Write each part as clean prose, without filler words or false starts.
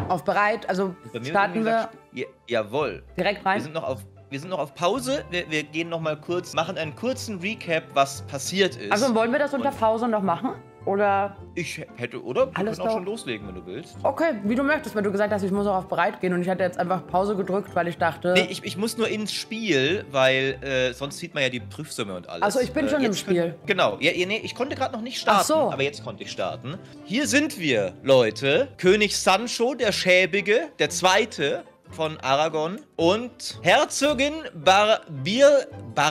auf bereit. Also starten wir jawohl. direkt rein. Wir sind noch auf Pause. Wir gehen noch mal kurz, machen einen kurzen Recap, was passiert ist. Also wollen wir das unter Pause noch machen? Oder? Ich hätte, oder? Wir Alles können auch doch. schon loslegen, wenn du willst. Okay, wie du möchtest, weil du gesagt hast, ich muss auch auf bereit gehen und ich hatte jetzt einfach Pause gedrückt, weil ich dachte... Nee, ich muss nur ins Spiel, weil sonst sieht man ja die Prüfsumme und alles. Also ich bin schon im Spiel. Genau, nee, ich konnte gerade noch nicht starten, Ach so. aber jetzt konnte ich starten. Hier sind wir, Leute. König Sancho, der Schäbige, der Zweite von Aragon und Herzogin Barbilia,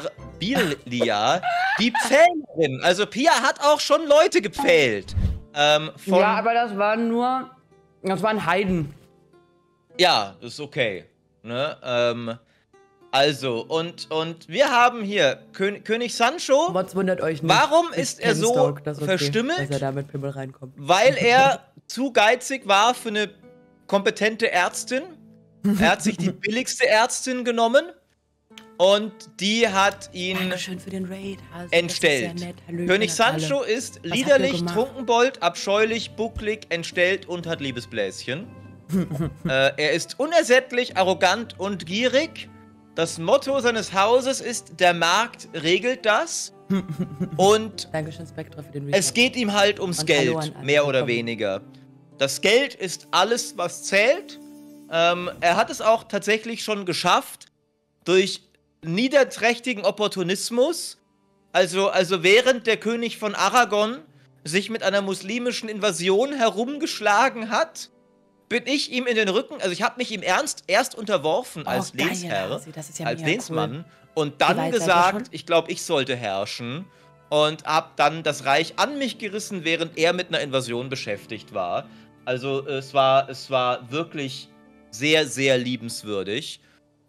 die Pfählerin. Also Pia hat auch schon Leute gepfählt. Ja, aber das waren Heiden. Ja, das ist okay. Ne? Also, und wir haben hier König Sancho. Was wundert euch nicht? Warum ist er so verstümmelt? Dass er da mit Pimmel reinkommt. Weil er zu geizig war für eine kompetente Ärztin. Er hat sich die billigste Ärztin genommen und die hat ihn Dankeschön für den Raid. Also, entstellt. das ist sehr nett. Hallöchen König an alle. Sancho ist Was liederlich, habt ihr gemacht? Trunkenbold, abscheulich, bucklig, entstellt und hat Liebesbläschen. Er ist unersättlich, arrogant und gierig. Das Motto seines Hauses ist, der Markt regelt das. Und Dankeschön, Spectra, für den Raid. es geht ihm halt ums Und hallo Geld, an alle. mehr oder weniger. Das Geld ist alles, was zählt. Er hat es auch tatsächlich schon geschafft, durch niederträchtigen Opportunismus, also während der König von Aragon sich mit einer muslimischen Invasion herumgeschlagen hat, bin ich ihm in den Rücken, also ich habe mich ihm erst unterworfen als geil, Lehnsherr, Hasi, das ist ja als mega Lehnsmann cool. und Wie dann weit seid ihr gesagt, schon? ich glaube, ich sollte herrschen und hab dann das Reich an mich gerissen, während er mit einer Invasion beschäftigt war. Also es war wirklich sehr, sehr liebenswürdig.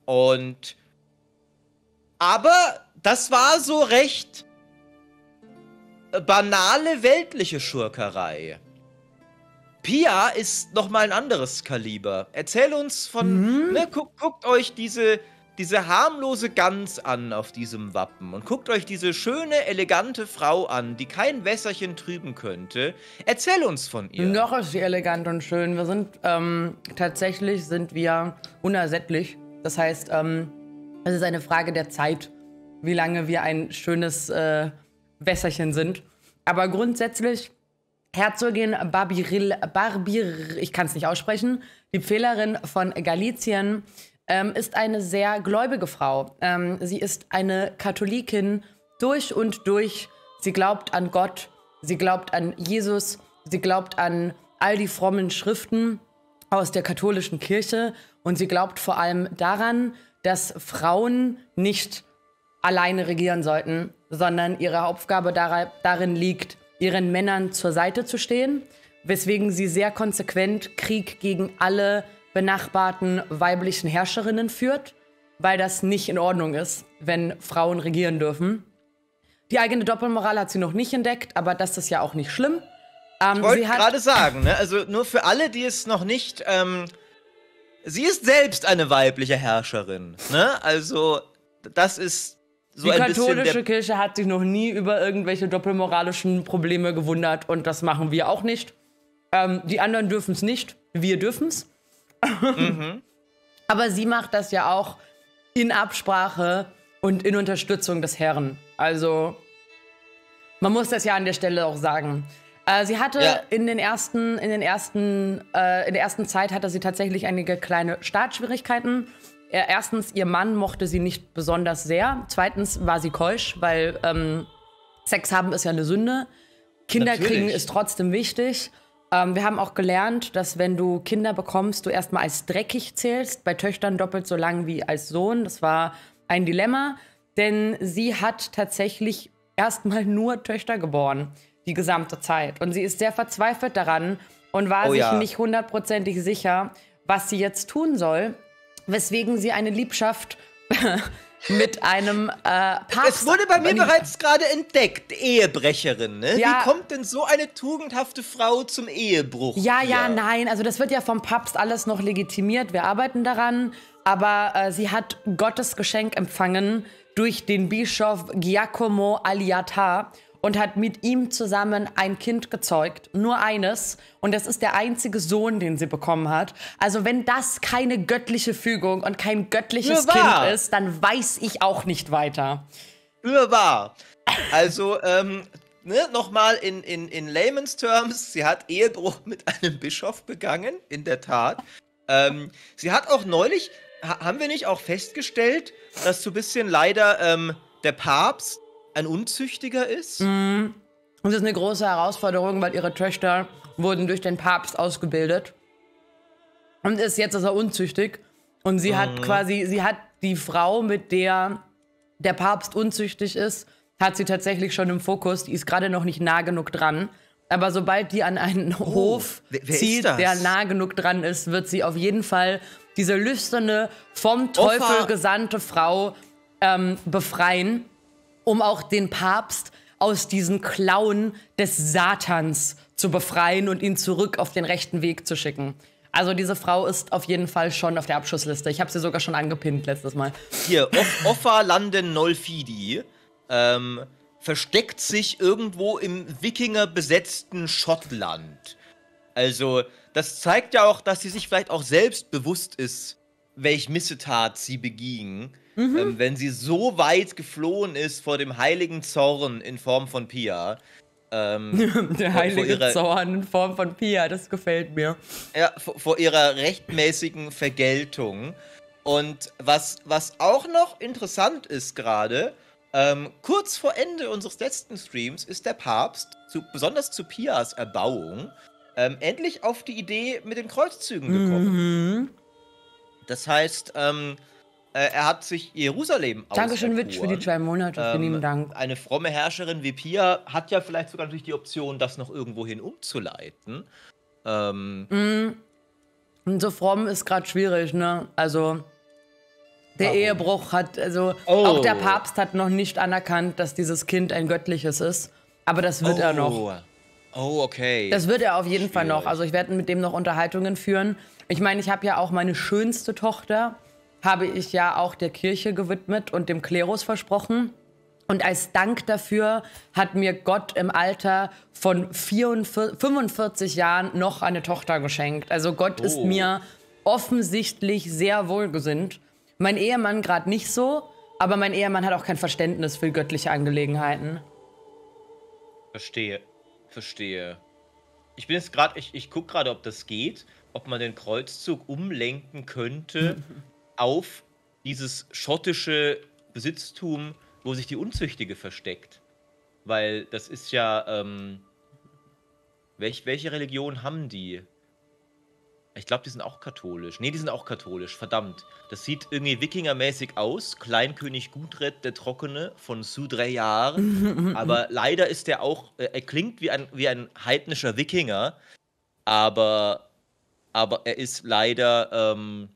Aber das war so recht banale weltliche Schurkerei. Pia ist nochmal ein anderes Kaliber. Erzähl uns von, guckt euch diese harmlose Gans an auf diesem Wappen und guckt euch diese schöne, elegante Frau an, die kein Wässerchen trüben könnte. Erzähl uns von ihr. Noch ist sie elegant und schön. Wir sind, tatsächlich sind wir unersättlich. Das heißt, es ist eine Frage der Zeit, wie lange wir ein schönes Wässerchen sind. Aber grundsätzlich, Herzogin ich kann es nicht aussprechen, die Pfählerin von Galizien, ist eine sehr gläubige Frau. Sie ist eine Katholikin durch und durch. Sie glaubt an Gott, sie glaubt an Jesus, sie glaubt an all die frommen Schriften aus der katholischen Kirche und sie glaubt vor allem daran, dass Frauen nicht alleine regieren sollten, sondern ihre Aufgabe darin liegt, ihren Männern zur Seite zu stehen, weswegen sie sehr konsequent Krieg gegen alle benachbarten weiblichen Herrscherinnen führt, weil das nicht in Ordnung ist, wenn Frauen regieren dürfen. Die eigene Doppelmoral hat sie noch nicht entdeckt, aber das ist ja auch nicht schlimm. Ich wollte gerade sagen, ne? Also nur für alle, die es noch nicht, sie ist selbst eine weibliche Herrscherin, ne? Also das ist so die ein bisschen katholische Kirche hat sich noch nie über irgendwelche doppelmoralischen Probleme gewundert und das machen wir auch nicht. Die anderen dürfen es nicht, wir dürfen es. Aber sie macht das ja auch in Absprache und in Unterstützung des Herrn. Also, man muss das ja an der Stelle auch sagen. Sie hatte in der ersten Zeit hatte sie tatsächlich einige kleine Startschwierigkeiten. Erstens, ihr Mann mochte sie nicht besonders sehr. Zweitens war sie keusch, weil Sex haben ist ja eine Sünde. Kinder kriegen ist trotzdem wichtig. Wir haben auch gelernt, dass wenn du Kinder bekommst, du erstmal als dreckig zählst. Bei Töchtern doppelt so lang wie als Sohn. Das war ein Dilemma, denn sie hat tatsächlich erstmal nur Töchter geboren, die gesamte Zeit. Und sie ist sehr verzweifelt daran und war sich nicht hundertprozentig sicher, was sie jetzt tun soll, weswegen sie eine Liebschaft mit einem Papst... Es wurde bei mir bereits gerade entdeckt, Ehebrecherin, ne? Ja. Wie kommt denn so eine tugendhafte Frau zum Ehebruch? Nein, also das wird ja vom Papst alles noch legitimiert, wir arbeiten daran, aber sie hat Gottes Geschenk empfangen durch den Bischof Giacomo Aliata und hat mit ihm zusammen ein Kind gezeugt. Nur eines. Und das ist der einzige Sohn, den sie bekommen hat. Also wenn das keine göttliche Fügung und kein göttliches Kind ist, dann weiß ich auch nicht weiter. Fürwahr. Also, nochmal in Layman's Terms, sie hat Ehebruch mit einem Bischof begangen, in der Tat. Sie hat auch neulich, haben wir nicht auch festgestellt, dass so ein bisschen leider der Papst ein Unzüchtiger ist? Und das ist eine große Herausforderung, weil ihre Töchter wurden durch den Papst ausgebildet. Und jetzt ist er unzüchtig. Und sie hat sie hat die Frau, mit der der Papst unzüchtig ist, hat sie tatsächlich schon im Fokus. Die ist gerade noch nicht nah genug dran. Aber sobald die an einen Hof zieht, der nah genug dran ist, wird sie auf jeden Fall diese lüsterne, vom Teufel gesandte Frau befreien, um auch den Papst aus diesen Klauen des Satans zu befreien und ihn zurück auf den rechten Weg zu schicken. Also diese Frau ist auf jeden Fall schon auf der Abschussliste. Ich habe sie sogar schon angepinnt letztes Mal. Hier, Offa Landen Nolfidi versteckt sich irgendwo im Wikinger-besetzten Schottland. Also, das zeigt ja auch, dass sie sich vielleicht auch selbst bewusst ist, welch Missetat sie beging, wenn sie so weit geflohen ist vor dem heiligen Zorn in Form von Pia. Der heilige Zorn in Form von Pia, das gefällt mir. Ja, vor ihrer rechtmäßigen Vergeltung. Und was auch noch interessant ist gerade, kurz vor Ende unseres letzten Streams ist der Papst, besonders zu Pias Erbauung, endlich auf die Idee mit den Kreuzzügen gekommen. Das heißt, er hat sich Jerusalem auserkoren. Dankeschön, Witch, für die 2 Monate. Vielen lieben Dank. Eine fromme Herrscherin wie Pia hat ja vielleicht sogar natürlich die Option, das noch irgendwohin umzuleiten. Und so fromm ist gerade schwierig, ne? Also, der Ehebruch hat, auch der Papst hat noch nicht anerkannt, dass dieses Kind ein göttliches ist. Aber das wird er noch. Oh, okay. Das wird er auf jeden Fall noch. Also ich werde mit dem noch Unterhaltungen führen. Ich meine, ich habe ja auch meine schönste Tochter, habe ich ja auch der Kirche gewidmet und dem Klerus versprochen. Und als Dank dafür hat mir Gott im Alter von 45 Jahren noch eine Tochter geschenkt. Also Gott ist mir offensichtlich sehr wohlgesinnt. Mein Ehemann gerade nicht so, aber mein Ehemann hat auch kein Verständnis für göttliche Angelegenheiten. Verstehe. Ich bin jetzt gerade, ich gucke gerade, ob das geht, ob man den Kreuzzug umlenken könnte auf dieses schottische Besitztum, wo sich die Unzüchtige versteckt. Weil das ist ja, welche Religion haben die? Ich glaube, die sind auch katholisch. Nee, die sind auch katholisch, verdammt. Das sieht irgendwie wikingermäßig aus. Kleinkönig Gudred der Trockene von Sudreyar. Aber leider ist der auch, er klingt wie ein heidnischer Wikinger, aber er ist leider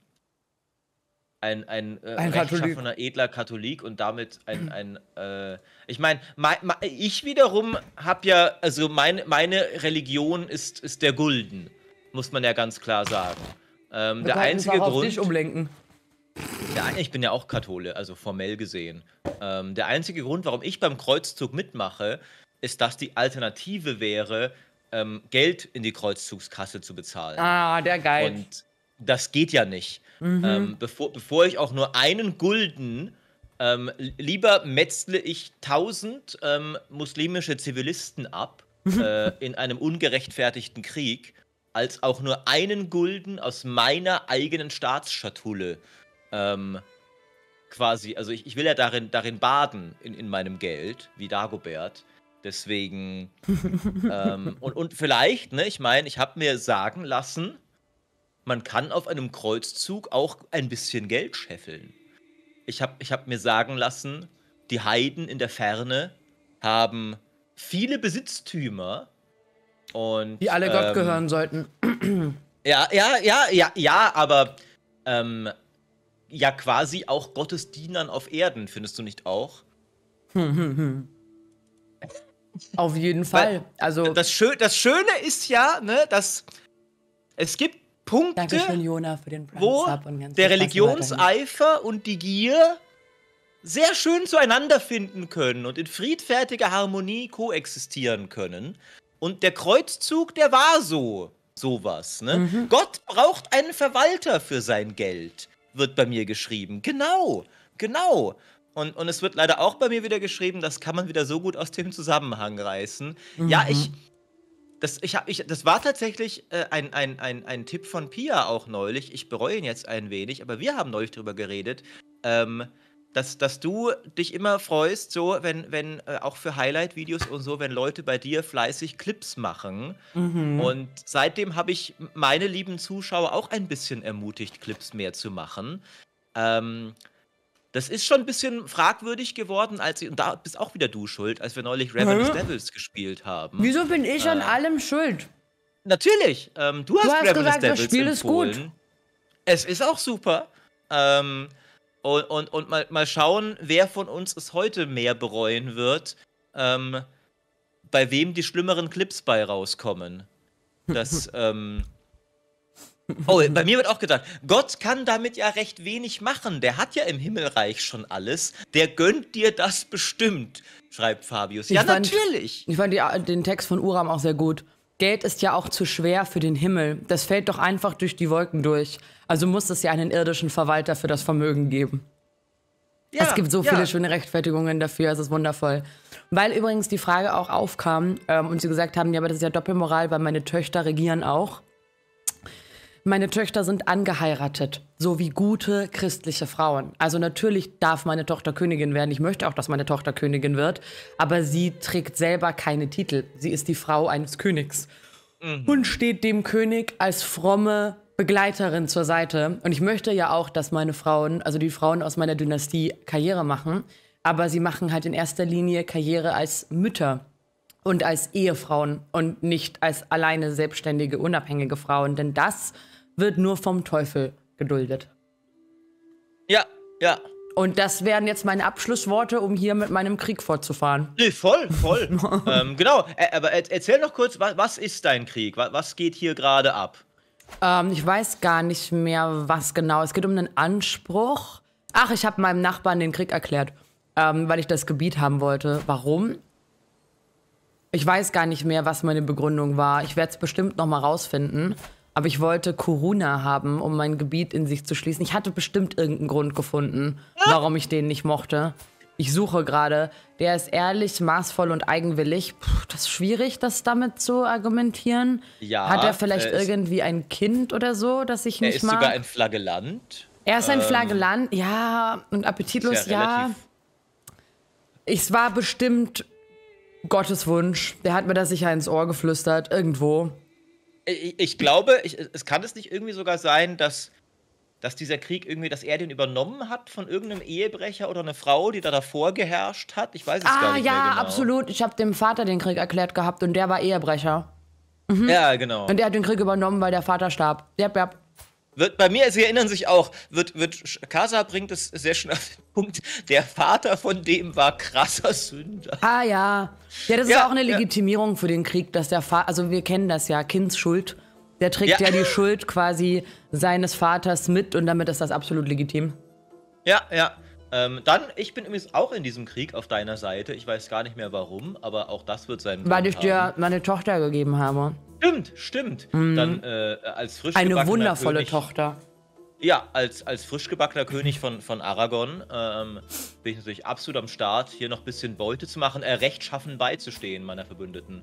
ein rechtschaffener, edler Katholik und damit ich meine, ich wiederum habe ja, also meine Religion ist der Gulden. Muss man ja ganz klar sagen. Der einzige Grund. Auf dich umlenken. Ich bin ja auch Kathole, also formell gesehen. Der einzige Grund, warum ich beim Kreuzzug mitmache, ist, dass die Alternative wäre, Geld in die Kreuzzugskasse zu bezahlen. Ah, der geil. Und das geht ja nicht. Bevor ich auch nur einen Gulden, lieber metzle ich 1000 muslimische Zivilisten ab in einem ungerechtfertigten Krieg, als auch nur einen Gulden aus meiner eigenen Staatsschatulle quasi, also ich will ja darin baden in meinem Geld, wie Dagobert. Deswegen, und vielleicht, ne, ich meine, ich habe mir sagen lassen, man kann auf einem Kreuzzug auch ein bisschen Geld scheffeln. Ich hab mir sagen lassen, die Heiden in der Ferne haben viele Besitztümer und die alle Gott gehören sollten. Ja, aber ja quasi auch Gottes Dienern auf Erden, findest du nicht auch? Auf jeden Fall. Also das Schöne ist ja, ne, dass es gibt Punkte, Dankeschön, Jona, für den wo der Religionseifer und die Gier sehr schön zueinander finden können und in friedfertiger Harmonie koexistieren können. Und der Kreuzzug, der war sowas, ne? Gott braucht einen Verwalter für sein Geld, wird bei mir geschrieben. Genau. Und es wird leider auch bei mir wieder geschrieben, das kann man wieder so gut aus dem Zusammenhang reißen. Ja, das war tatsächlich ein Tipp von Pia auch neulich. Ich bereue ihn jetzt ein wenig, aber wir haben neulich drüber geredet, dass du dich immer freust, so, wenn auch für Highlight-Videos und so, wenn Leute bei dir fleißig Clips machen. Und seitdem habe ich meine lieben Zuschauer auch ein bisschen ermutigt, Clips mehr zu machen. Das ist schon ein bisschen fragwürdig geworden, und da bist auch wieder du schuld, als wir neulich Ravenous Devils gespielt haben. Wieso bin ich an allem schuld? Natürlich, du hast Ravenous gesagt, Devils das Spiel empfohlen. ist gut. Es ist auch super. Und mal schauen, wer von uns es heute mehr bereuen wird, bei wem die schlimmeren Clips bei rauskommen. Das, Oh, bei mir wird auch gedacht, Gott kann damit ja recht wenig machen. Der hat ja im Himmelreich schon alles. Der gönnt dir das bestimmt, schreibt Fabius. Ja, natürlich. Ich fand den Text von Uram auch sehr gut. Geld ist ja auch zu schwer für den Himmel. Das fällt doch einfach durch die Wolken durch. Also muss es ja einen irdischen Verwalter für das Vermögen geben. Ja, es gibt so viele schöne Rechtfertigungen dafür, es ist wundervoll. Weil übrigens die Frage auch aufkam und sie gesagt haben, ja, aber das ist ja Doppelmoral, weil meine Töchter regieren auch. Meine Töchter sind angeheiratet, so wie gute christliche Frauen. Also natürlich darf meine Tochter Königin werden. Ich möchte auch, dass meine Tochter Königin wird. Aber sie trägt selber keine Titel. Sie ist die Frau eines Königs. Und steht dem König als fromme Begleiterin zur Seite. Und ich möchte ja auch, dass meine Frauen, also die Frauen aus meiner Dynastie, Karriere machen. Aber sie machen halt in erster Linie Karriere als Mütter und als Ehefrauen und nicht als alleine selbstständige, unabhängige Frauen. Denn das wird nur vom Teufel geduldet. Ja. Und das wären jetzt meine Abschlussworte, um hier mit meinem Krieg fortzufahren. Nee, voll. Genau, aber erzähl noch kurz, was ist dein Krieg? Was geht hier gerade ab? Ich weiß gar nicht mehr, was genau. Es geht um einen Anspruch. Ach, ich habe meinem Nachbarn den Krieg erklärt, weil ich das Gebiet haben wollte. Warum? Ich weiß gar nicht mehr, was meine Begründung war. Ich werde es bestimmt noch mal rausfinden. Aber ich wollte Corona haben, um mein Gebiet in sich zu schließen. Ich hatte bestimmt irgendeinen Grund gefunden, warum ich den nicht mochte. Ich suche gerade. Der ist ehrlich, maßvoll und eigenwillig. Das ist schwierig, das damit zu argumentieren. Ja, hat er vielleicht irgendwie ein Kind oder so, das ich nicht mag? Er ist sogar ein Flagellant. Er ist ein Flagellant, ja. Und appetitlos, ja. Es war bestimmt Gottes Wunsch. Der hat mir das sicher ins Ohr geflüstert, irgendwo. Ich glaube, es kann es nicht irgendwie sogar sein, dass dieser Krieg irgendwie, dass er den übernommen hat von irgendeinem Ehebrecher oder einer Frau, die da davor geherrscht hat? Ich weiß es gar nicht mehr genau. Ja, absolut. Ich habe dem Vater den Krieg erklärt gehabt und der war Ehebrecher. Ja, genau. Und der hat den Krieg übernommen, weil der Vater starb. Yep. Bei mir, Sie erinnern sich auch, Casa bringt es sehr schön auf den Punkt, der Vater von dem war krasser Sünder. Ja. Ja, das ist auch eine Legitimierung für den Krieg, dass der Vater, also wir kennen das ja, Kindsschuld. Der trägt ja die Schuld quasi seines Vaters mit und damit ist das absolut legitim. Ja. Ich bin übrigens auch in diesem Krieg auf deiner Seite. Ich weiß gar nicht mehr warum, aber auch das wird seinen Grund haben. Weil ich dir meine Tochter gegeben habe. Stimmt. Dann als frisch eine wundervolle König, Tochter. Ja, als frisch gebackener König von Aragon bin ich natürlich absolut am Start, hier noch ein bisschen Beute zu machen, rechtschaffen beizustehen meiner Verbündeten.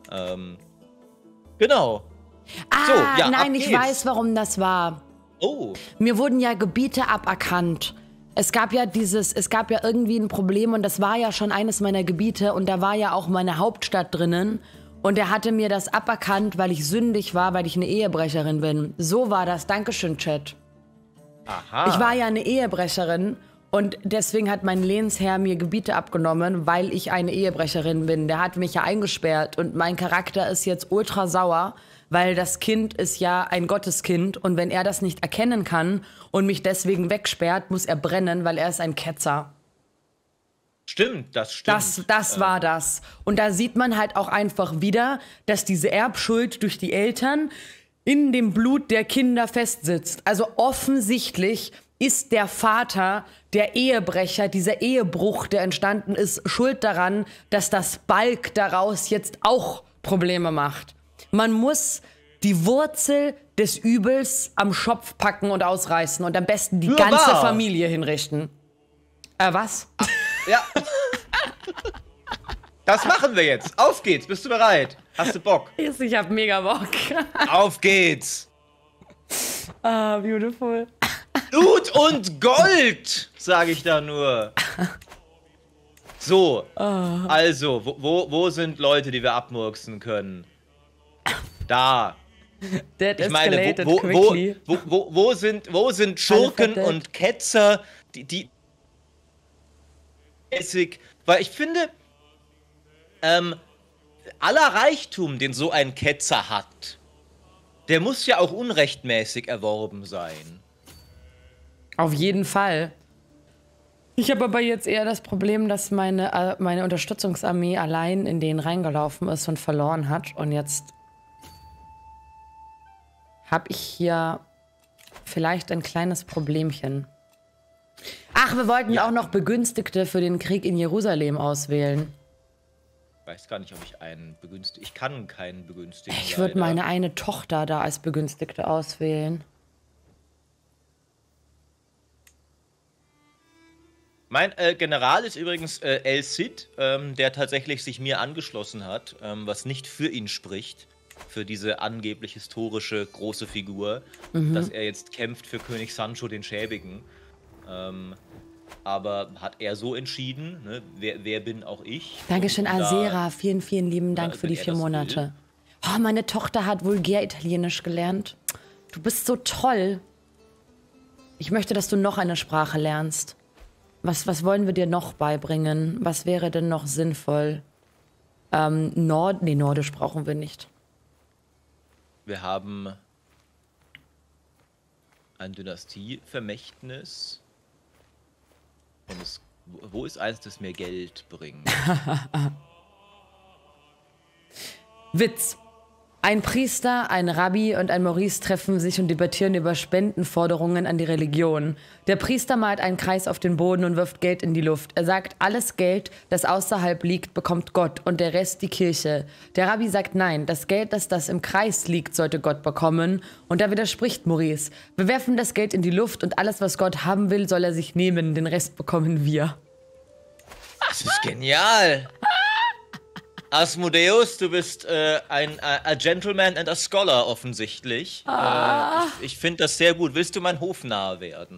Genau. Nein, ich weiß, warum das war. Oh. Mir wurden ja Gebiete aberkannt. Es gab ja irgendwie ein Problem und das war ja schon eines meiner Gebiete und da war ja auch meine Hauptstadt drinnen. Und er hatte mir das aberkannt, weil ich sündig war, weil ich eine Ehebrecherin bin. So war das. Dankeschön, Chat. Aha. Ich war ja eine Ehebrecherin und deswegen hat mein Lehnsherr mir Gebiete abgenommen, weil ich eine Ehebrecherin bin. Der hat mich ja eingesperrt und mein Charakter ist jetzt ultra sauer, weil das Kind ist ja ein Gotteskind und wenn er das nicht erkennen kann und mich deswegen wegsperrt, muss er brennen, weil er ist ein Ketzer. Stimmt, das stimmt. Das war das. Und da sieht man halt auch einfach wieder, dass diese Erbschuld durch die Eltern in dem Blut der Kinder festsitzt. Also offensichtlich ist der Vater, der Ehebrecher, dieser Ehebruch, der entstanden ist, schuld daran, dass das Balk daraus jetzt auch Probleme macht. Man muss die Wurzel des Übels am Schopf packen und ausreißen und am besten die ganze Familie hinrichten. Was? Ja. Das machen wir jetzt. Auf geht's. Bist du bereit? Hast du Bock? Ich hab mega Bock. Auf geht's. Ah, beautiful. Blut und Gold, sage ich da nur. So, also, wo sind Leute, die wir abmurksen können? Da. That ich meine, wo sind Schurken und Ketzer, die weil ich finde, aller Reichtum, den so ein Ketzer hat, der muss ja auch unrechtmäßig erworben sein. Auf jeden Fall. Ich habe aber jetzt eher das Problem, dass meine Unterstützungsarmee allein in den reingelaufen ist und verloren hat. Und jetzt habe ich hier vielleicht ein kleines Problemchen. Ach, wir wollten auch noch Begünstigte für den Krieg in Jerusalem auswählen. Ich weiß gar nicht, ob ich einen begünstige. Ich kann keinen begünstigen. Ich würde meine eine Tochter da als Begünstigte auswählen. Mein General ist übrigens El Cid, der tatsächlich sich mir angeschlossen hat, was nicht für ihn spricht, für diese angeblich historische große Figur, dass er jetzt kämpft für König Sancho den Schäbigen. Aber hat er so entschieden, ne? Wer bin auch ich? Dankeschön, Azera. Vielen, vielen lieben Dank für die 4 Monate. Oh, meine Tochter hat Vulgär-Italienisch gelernt. Du bist so toll. Ich möchte, dass du noch eine Sprache lernst. Was wollen wir dir noch beibringen? Was wäre denn noch sinnvoll? Nordisch brauchen wir nicht. Wir haben ein Dynastievermächtnis. Und wo ist eins, das mir Geld bringt? Witz. Ein Priester, ein Rabbi und ein Maurice treffen sich und debattieren über Spendenforderungen an die Religion. Der Priester malt einen Kreis auf den Boden und wirft Geld in die Luft. Er sagt, alles Geld, das außerhalb liegt, bekommt Gott und der Rest die Kirche. Der Rabbi sagt, nein, das Geld, das im Kreis liegt, sollte Gott bekommen. Und da widerspricht Maurice. Wir werfen das Geld in die Luft und alles, was Gott haben will, soll er sich nehmen. Den Rest bekommen wir. Das ist genial. Asmodeus, du bist a Gentleman and a Scholar offensichtlich. Ich finde das sehr gut. Willst du mein Hofnarr werden?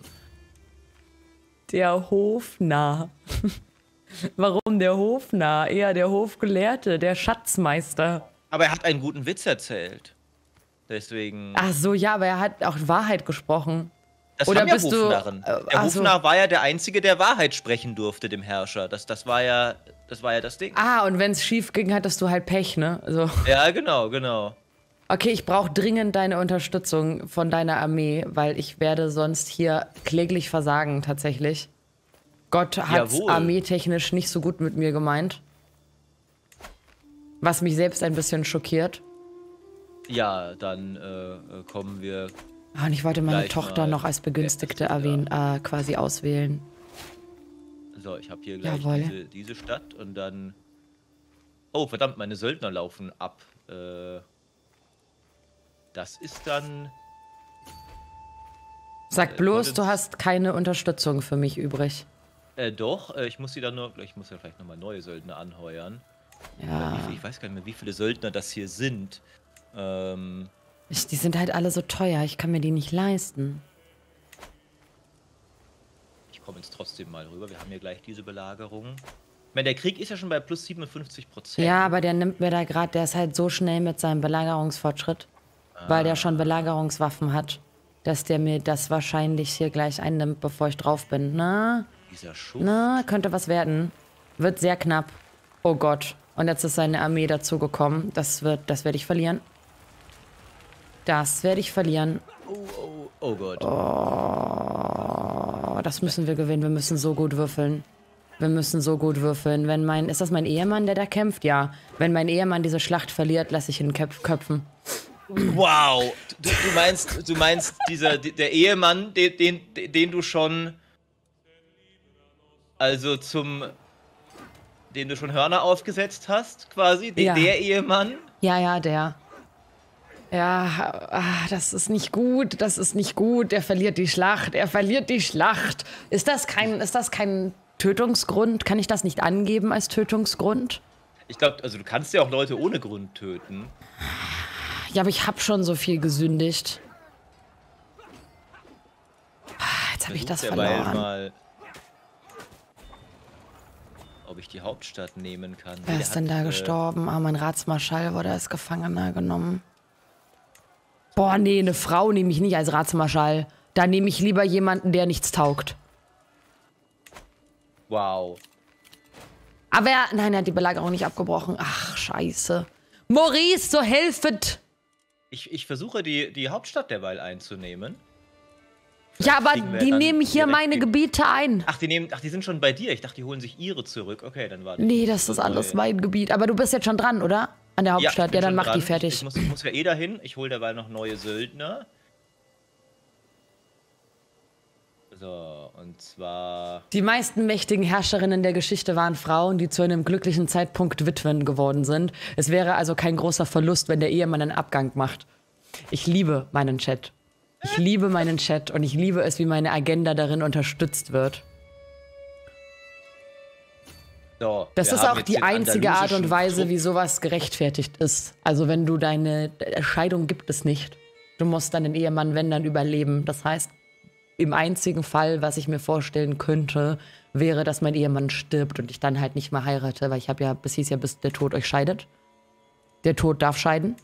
Der Hofnarr. Warum der Hofnarr? Eher der Hofgelehrte, der Schatzmeister. Aber er hat einen guten Witz erzählt. Deswegen... Ach so, ja, aber er hat auch Wahrheit gesprochen. Das Oder haben ja bist Hofnarren. Der Hofnarr war ja der Einzige, der Wahrheit sprechen durfte, dem Herrscher. Das war ja das Ding. Ah, und wenn es schief ging, hattest du halt Pech, ne? So. Ja, genau. Okay, ich brauche dringend deine Unterstützung von deiner Armee, weil ich werde sonst hier kläglich versagen, tatsächlich. Gott hat armeetechnisch nicht so gut mit mir gemeint. Was mich selbst ein bisschen schockiert. Ja, dann kommen wir... Oh, und ich wollte meine Tochter noch als Begünstigte quasi auswählen. So, ich habe hier gleich diese Stadt und dann... Oh, verdammt, meine Söldner laufen ab. Das ist dann... Sag bloß, du hast keine Unterstützung für mich übrig. Doch, ich muss ja vielleicht nochmal neue Söldner anheuern. Ja. Ich weiß gar nicht mehr, wie viele Söldner das hier sind. Die sind halt alle so teuer, ich kann mir die nicht leisten. Ich komme jetzt trotzdem mal rüber, wir haben hier gleich diese Belagerung. Ich meine, der Krieg ist ja schon bei plus 57%. Ja, aber der nimmt mir da gerade, der ist halt so schnell mit seinem Belagerungsfortschritt, weil der schon Belagerungswaffen hat, dass der mir das wahrscheinlich hier gleich einnimmt, bevor ich drauf bin. Dieser Schuft. Könnte was werden. Wird sehr knapp. Oh Gott. Und jetzt ist seine Armee dazugekommen. Das werde ich verlieren. Das werde ich verlieren. Oh Gott. Oh, das müssen wir gewinnen. Wir müssen so gut würfeln. Ist das mein Ehemann, der da kämpft? Ja. Wenn mein Ehemann diese Schlacht verliert, lasse ich ihn köpfen. Wow. Du meinst der Ehemann, den du schon, also dem du schon Hörner aufgesetzt hast, quasi? Ja. Der Ehemann? Ja, der. Ja, das ist nicht gut, das ist nicht gut. Er verliert die Schlacht, er verliert die Schlacht. Ist das kein Tötungsgrund? Kann ich das nicht angeben als Tötungsgrund? Ich glaube, also du kannst ja auch Leute ohne Grund töten. Ja, aber ich habe schon so viel gesündigt. Jetzt habe ich das verloren. Mal, ob ich die Hauptstadt nehmen kann. Wer ist denn da gestorben? Ah, mein Ratsmarschall wurde als Gefangener genommen. Boah, nee, eine Frau nehme ich nicht als Ratsmarschall. Da nehme ich lieber jemanden, der nichts taugt. Wow. Aber nein, er hat die Belagerung nicht abgebrochen. Ach, scheiße. Maurice, so helfet! Ich versuche die Hauptstadt derweil einzunehmen. Ja, aber die nehmen hier meine Gebiete ein. Ach, die sind schon bei dir. Ich dachte, die holen sich ihre zurück. Okay, dann warte. Nee, das ist alles mein Gebiet. Aber du bist jetzt schon dran, oder? An der Hauptstadt. Ja, dann mach die fertig. Ich muss ja eh dahin. Ich hole derweil noch neue Söldner. So, und zwar... Die meisten mächtigen Herrscherinnen der Geschichte waren Frauen, die zu einem glücklichen Zeitpunkt Witwen geworden sind. Es wäre also kein großer Verlust, wenn der Ehemann einen Abgang macht. Ich liebe meinen Chat. Ich liebe meinen Chat und ich liebe es, wie meine Agenda darin unterstützt wird. So, das ist auch die einzige Art und Weise, wie sowas gerechtfertigt ist. Also wenn du deine Scheidung gibt es nicht. Du musst deinen Ehemann, wenn, dann überleben. Das heißt, im einzigen Fall, was ich mir vorstellen könnte, wäre, dass mein Ehemann stirbt und ich dann halt nicht mehr heirate, weil es hieß ja, bis der Tod euch scheidet. Der Tod darf scheiden.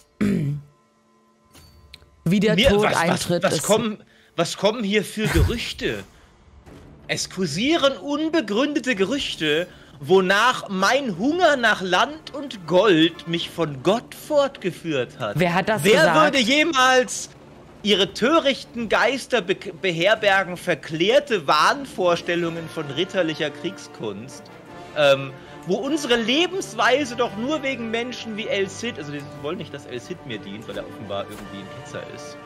Wie der Tod eintritt. Was kommen hier für Gerüchte? Es kursieren unbegründete Gerüchte, wonach mein Hunger nach Land und Gold mich von Gott fortgeführt hat. Wer hat das gesagt? Wer würde jemals ihre törichten Geister beherbergen verklärte Wahnvorstellungen von ritterlicher Kriegskunst, wo unsere Lebensweise doch nur wegen Menschen wie El Cid, also die wollen nicht, dass El Cid mir dient, weil er offenbar irgendwie ein Ketzer ist.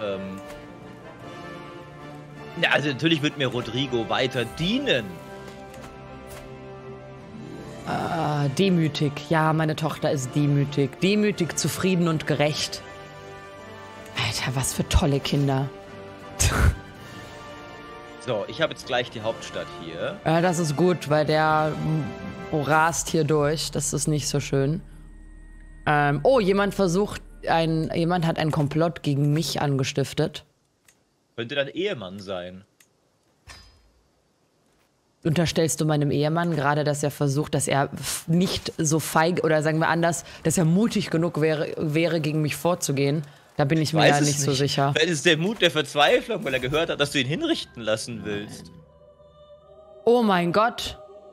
Ja, also natürlich wird mir Rodrigo weiter dienen. Demütig. Ja, meine Tochter ist demütig. Demütig, zufrieden und gerecht. Alter, was für tolle Kinder. So, ich habe jetzt gleich die Hauptstadt hier. Das ist gut, weil der rast hier durch. Das ist nicht so schön. Oh, jemand hat einen Komplott gegen mich angestiftet. Könnte dein Ehemann sein. Unterstellst du meinem Ehemann gerade, dass er versucht, dass er nicht so feig, oder sagen wir anders, dass er mutig genug wäre gegen mich vorzugehen? Da bin ich mir ja nicht so sicher. Vielleicht ist der Mut der Verzweiflung, weil er gehört hat, dass du ihn hinrichten lassen willst. Oh mein Gott.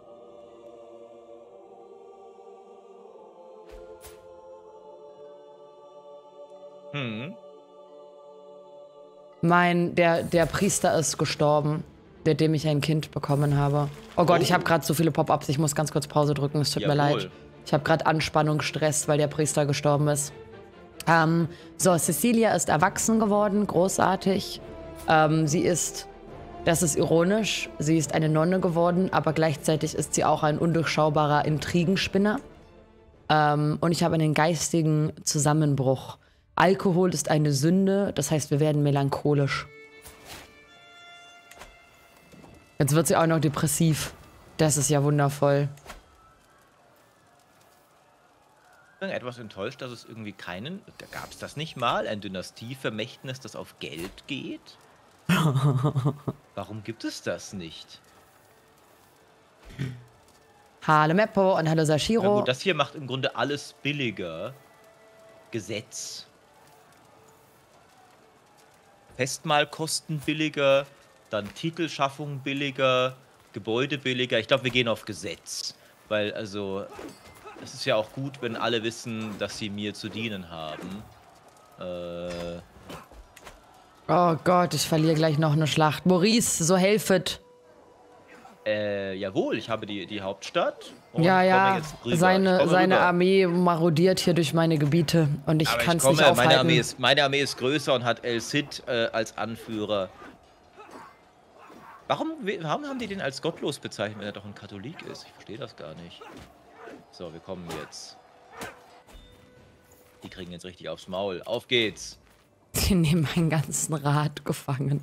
Der Priester ist gestorben, mit dem ich ein Kind bekommen habe. Oh Gott, ich habe gerade so viele Pop-ups. Ich muss ganz kurz Pause drücken. Es tut mir leid. Ich habe gerade Anspannung, Stress, weil der Priester gestorben ist. So, Cecilia ist erwachsen geworden, großartig. Sie ist, das ist ironisch, sie ist eine Nonne geworden, aber gleichzeitig ist sie auch ein undurchschaubarer Intrigenspinner. Und ich habe einen geistigen Zusammenbruch. Alkohol ist eine Sünde, das heißt, wir werden melancholisch. Jetzt wird sie auch noch depressiv. Das ist ja wundervoll. Etwas enttäuscht, dass es irgendwie da gab es das nicht mal, ein Dynastievermächtnis, das auf Geld geht? Warum gibt es das nicht? Hallo Meppo und hallo Sashiro. Na gut, das hier macht im Grunde alles billiger. Gesetz. Festmahlkosten billiger, dann Titelschaffung billiger, Gebäude billiger. Ich glaube, wir gehen auf Gesetz. Weil, also, es ist ja auch gut, wenn alle wissen, dass sie mir zu dienen haben. Oh Gott, ich verliere gleich noch eine Schlacht. Maurice, so helfet. Jawohl, ich habe die Hauptstadt und Ja, komme ja, jetzt rüber. Ich seine komme rüber. Armee marodiert hier durch meine Gebiete und ich Aber kann es nicht aufhalten. meine Armee ist größer und hat El Cid als Anführer. Warum haben die den als gottlos bezeichnet, wenn er doch ein Katholik ist? Ich verstehe das gar nicht. So, wir kommen jetzt. Die kriegen jetzt richtig aufs Maul. Auf geht's. Die nehmen meinen ganzen Rat gefangen.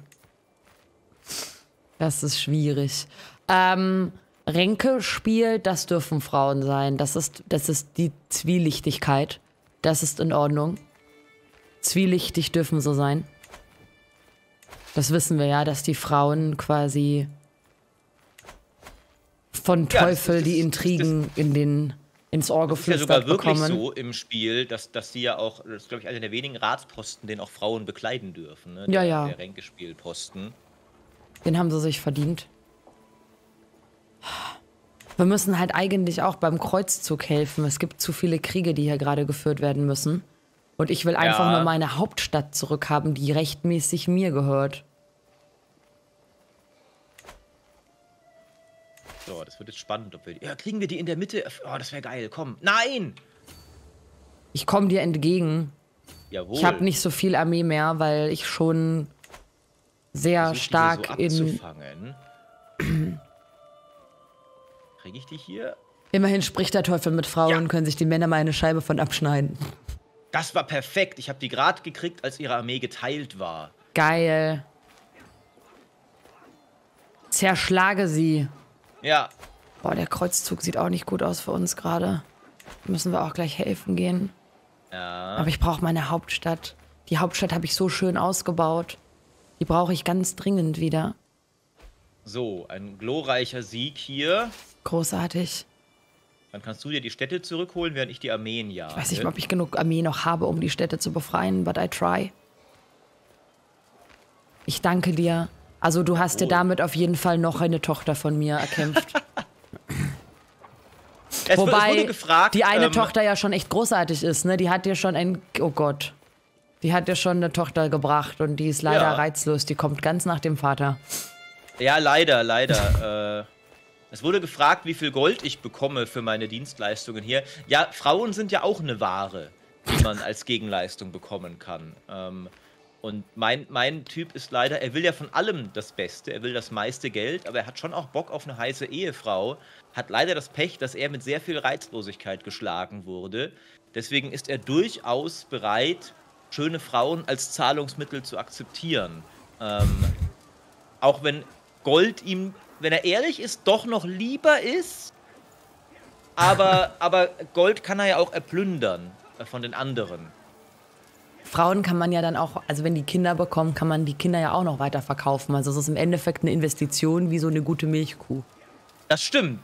Das ist schwierig. Ränke spielt, das dürfen Frauen sein. Das ist die Zwielichtigkeit. Das ist in Ordnung. Zwielichtig dürfen sie sein. Das wissen wir ja, dass die Frauen quasi von Teufel die Intrigen ins Ohr geflüstert bekommen. Das ist ja sogar wirklich so im Spiel, dass die ja auch, das ist glaube ich einer der wenigen Ratsposten, den auch Frauen bekleiden dürfen. Ne? Ja. Der Ränkespielposten. Den haben sie sich verdient. Wir müssen halt eigentlich auch beim Kreuzzug helfen. Es gibt zu viele Kriege, die hier gerade geführt werden müssen. Und ich will einfach nur meine Hauptstadt zurückhaben, die rechtmäßig mir gehört. So, das wird jetzt spannend, ob wir die. Ja, kriegen wir die in der Mitte? Oh, das wäre geil. Komm. Nein! Ich komme dir entgegen. Jawohl. Ich habe nicht so viel Armee mehr, weil ich schon sehr stark so abzufangen. Kriege ich die hier? Immerhin spricht der Teufel mit Frauen, können sich die Männer mal eine Scheibe von abschneiden. Das war perfekt. Ich habe die gerade gekriegt, als ihre Armee geteilt war. Geil. Zerschlage sie. Ja. Boah, der Kreuzzug sieht auch nicht gut aus für uns gerade. Müssen wir auch gleich helfen gehen. Ja. Aber ich brauche meine Hauptstadt. Die Hauptstadt habe ich so schön ausgebaut. Die brauche ich ganz dringend wieder. So, ein glorreicher Sieg hier. Großartig. Dann kannst du dir die Städte zurückholen, während ich die Armeen jage. Ich weiß nicht, ob ich genug Armee noch habe, um die Städte zu befreien, but I try. Ich danke dir. Also du hast dir damit auf jeden Fall noch eine Tochter von mir erkämpft. Wobei wurde gefragt, die eine Tochter ja schon echt großartig ist, ne? Die hat dir schon oh Gott. Die hat dir schon eine Tochter gebracht und die ist leider reizlos. Die kommt ganz nach dem Vater. Ja, leider. Es wurde gefragt, wie viel Gold ich bekomme für meine Dienstleistungen hier. Ja, Frauen sind ja auch eine Ware, die man als Gegenleistung bekommen kann. Und mein Typ ist leider, er will ja von allem das Beste, er will das meiste Geld, aber er hat schon auch Bock auf eine heiße Ehefrau. Hat leider das Pech, dass er mit sehr viel Reizlosigkeit geschlagen wurde. Deswegen ist er durchaus bereit, schöne Frauen als Zahlungsmittel zu akzeptieren. Auch wenn Gold ihm, wenn er ehrlich ist, doch noch lieber ist. Aber Gold kann er ja auch erplündern von den anderen. Frauen kann man ja dann auch, also wenn die Kinder bekommen, kann man die Kinder ja auch noch weiter verkaufen. Also es ist im Endeffekt eine Investition wie so eine gute Milchkuh. Das stimmt.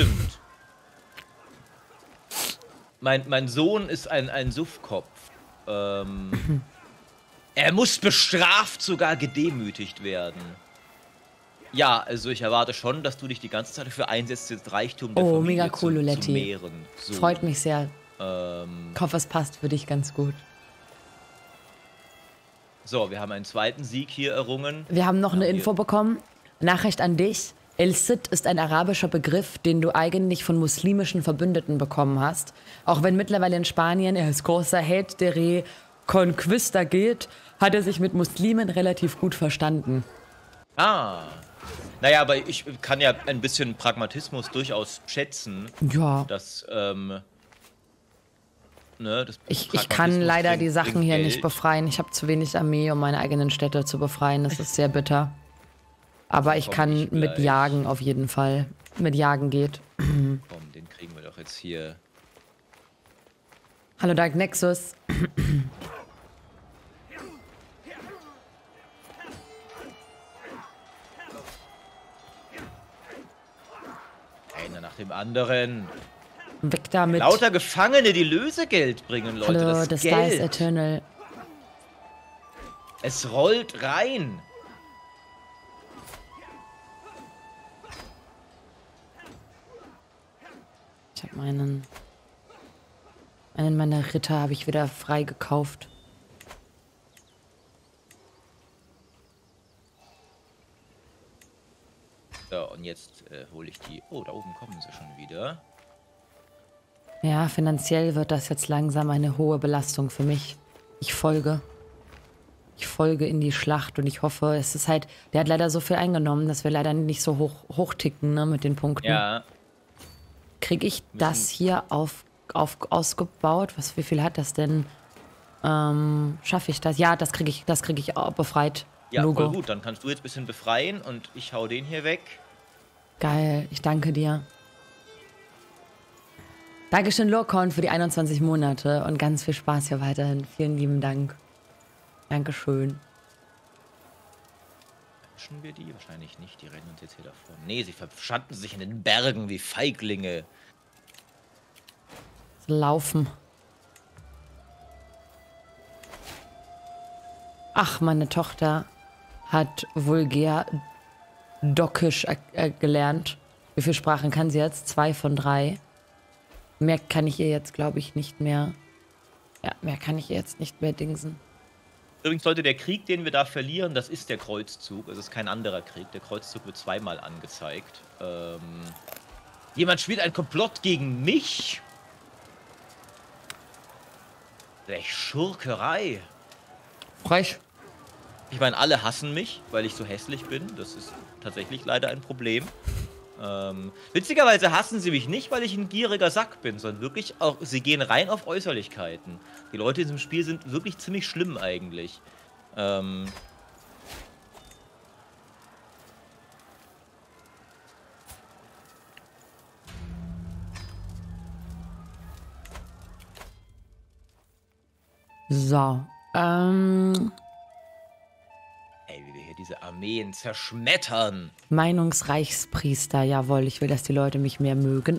Mein Sohn ist ein Suffkopf. Er muss bestraft, sogar gedemütigt werden. Ja, also ich erwarte schon, dass du dich die ganze Zeit dafür einsetzt, jetzt Reichtum der Familie mega cool, zu Luletti. mehren. So. Freut mich sehr. Ich hoffe, es passt für dich ganz gut. So, wir haben einen zweiten Sieg hier errungen. Wir haben noch eine Info bekommen. Nachricht an dich. El Cid ist ein arabischer Begriff, den du eigentlich von muslimischen Verbündeten bekommen hast. Auch wenn mittlerweile in Spanien er als großer Held der Reconquista gilt, hat er sich mit Muslimen relativ gut verstanden. Ah. Naja, aber ich kann ja ein bisschen Pragmatismus durchaus schätzen. Ja. Dass, Ich kann leider die Sachen hier nicht befreien. Ich habe zu wenig Armee, um meine eigenen Städte zu befreien. Das ist sehr bitter. Aber ich kann mit Jagen auf jeden Fall. Mit Jagen geht. Komm, den kriegen wir doch jetzt hier. Hallo Dark Nexus. Einer nach dem anderen. Weg damit. Lauter Gefangene, die Lösegeld bringen, Leute. Hallo, das Geld. Dice Eternal. Es rollt rein. Ich habe einen meiner Ritter habe ich wieder frei gekauft. So, und jetzt hole ich die... Oh, da oben kommen sie schon wieder. Ja, finanziell wird das jetzt langsam eine hohe Belastung für mich. Ich folge. Ich folge in die Schlacht und ich hoffe, es ist halt... Der hat leider so viel eingenommen, dass wir leider nicht so hoch ticken, ne, mit den Punkten. Ja. Kriege ich das hier ausgebaut? Wie viel hat das denn? Schaffe ich das? Ja, das kriege ich auch befreit. Ja, Logo. voll gut. Dann kannst du jetzt ein bisschen befreien und ich hau den hier weg. Geil, ich danke dir. Dankeschön, Lorkorn, für die 21 Monate und ganz viel Spaß hier weiterhin. Vielen lieben Dank. Dankeschön. Wünschen wir die? Wahrscheinlich nicht. Die rennen uns jetzt hier davon. Nee, sie verschanden sich in den Bergen wie Feiglinge. Laufen. Ach, meine Tochter hat vulgär Dockisch gelernt. Wie viele Sprachen kann sie jetzt? 2 von 3. Mehr kann ich ihr jetzt, glaube ich, nicht mehr. Ja, mehr kann ich ihr jetzt nicht mehr dingsen. Übrigens, Leute, der Krieg, den wir da verlieren, das ist der Kreuzzug. Es ist kein anderer Krieg. Der Kreuzzug wird zweimal angezeigt. Jemand spielt ein Komplott gegen mich? Welch Schurkerei. Frech. Ich meine, alle hassen mich, weil ich so hässlich bin. Das ist tatsächlich leider ein Problem. Witzigerweise hassen sie mich nicht, weil ich ein gieriger Sack bin, sondern wirklich auch, sie gehen rein auf Äußerlichkeiten. Die Leute in diesem Spiel sind wirklich ziemlich schlimm eigentlich. So. Ey, wie wir hier diese Armeen zerschmettern. Meinungsreichspriester, jawohl, ich will, dass die Leute mich mehr mögen.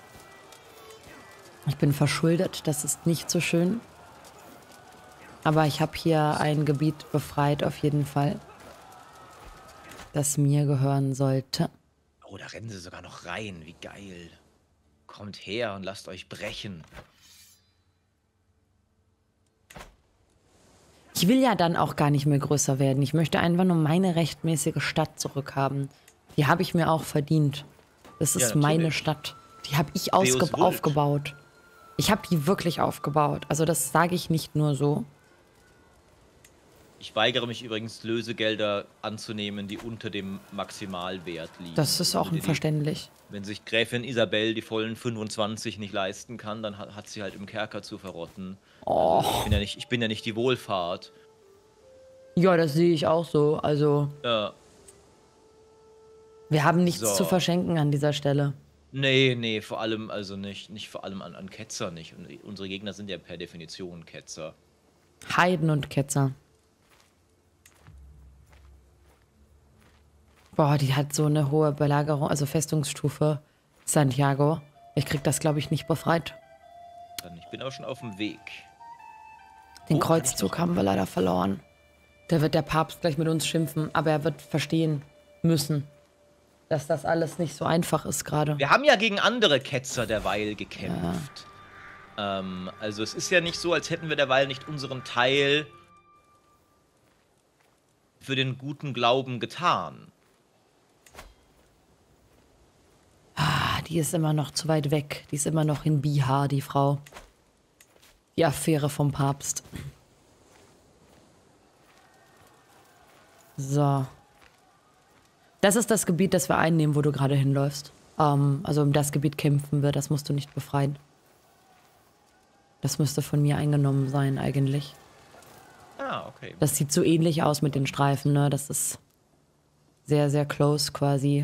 Ich bin verschuldet, das ist nicht so schön. Aber ich habe hier ein Gebiet befreit, auf jeden Fall. Das mir gehören sollte. Oh, da rennen sie sogar noch rein, wie geil. Kommt her und lasst euch brechen. Ich will ja dann auch gar nicht mehr größer werden. Ich möchte einfach nur meine rechtmäßige Stadt zurückhaben. Die habe ich mir auch verdient. Das ist meine Stadt. Die habe ich aufgebaut. Ich habe die wirklich aufgebaut. Also das sage ich nicht nur so. Ich weigere mich übrigens, Lösegelder anzunehmen, die unter dem Maximalwert liegen. Das ist auch unverständlich. Wenn sich Gräfin Isabel die vollen 25 nicht leisten kann, dann hat sie halt im Kerker zu verrotten. Oh. Also ich bin ja nicht die Wohlfahrt. Ja, das sehe ich auch so. Also, wir haben nichts zu verschenken an dieser Stelle. Nee, vor allem, also nicht vor allem an Ketzer nicht. Und unsere Gegner sind ja per Definition Ketzer. Heiden und Ketzer. Boah, die hat so eine hohe Belagerung, also Festungsstufe Santiago. Ich krieg das, glaube ich, nicht befreit. Ich bin auch schon auf dem Weg. Den Kreuzzug haben wir leider verloren. Da wird der Papst gleich mit uns schimpfen, aber er wird verstehen müssen, dass das alles nicht so einfach ist gerade. Wir haben ja gegen andere Ketzer derweil gekämpft. Ja. Also es ist ja nicht so, als hätten wir derweil nicht unseren Teil für den guten Glauben getan. Die ist immer noch zu weit weg. Die ist immer noch in Bihar, die Frau. Die Affäre vom Papst. So. Das ist das Gebiet, das wir einnehmen, wo du gerade hinläufst. Also um das Gebiet kämpfen wir, das musst du nicht befreien. Das müsste von mir eingenommen sein, eigentlich. Ah, okay. Das sieht so ähnlich aus mit den Streifen, ne? Das ist sehr, sehr close quasi.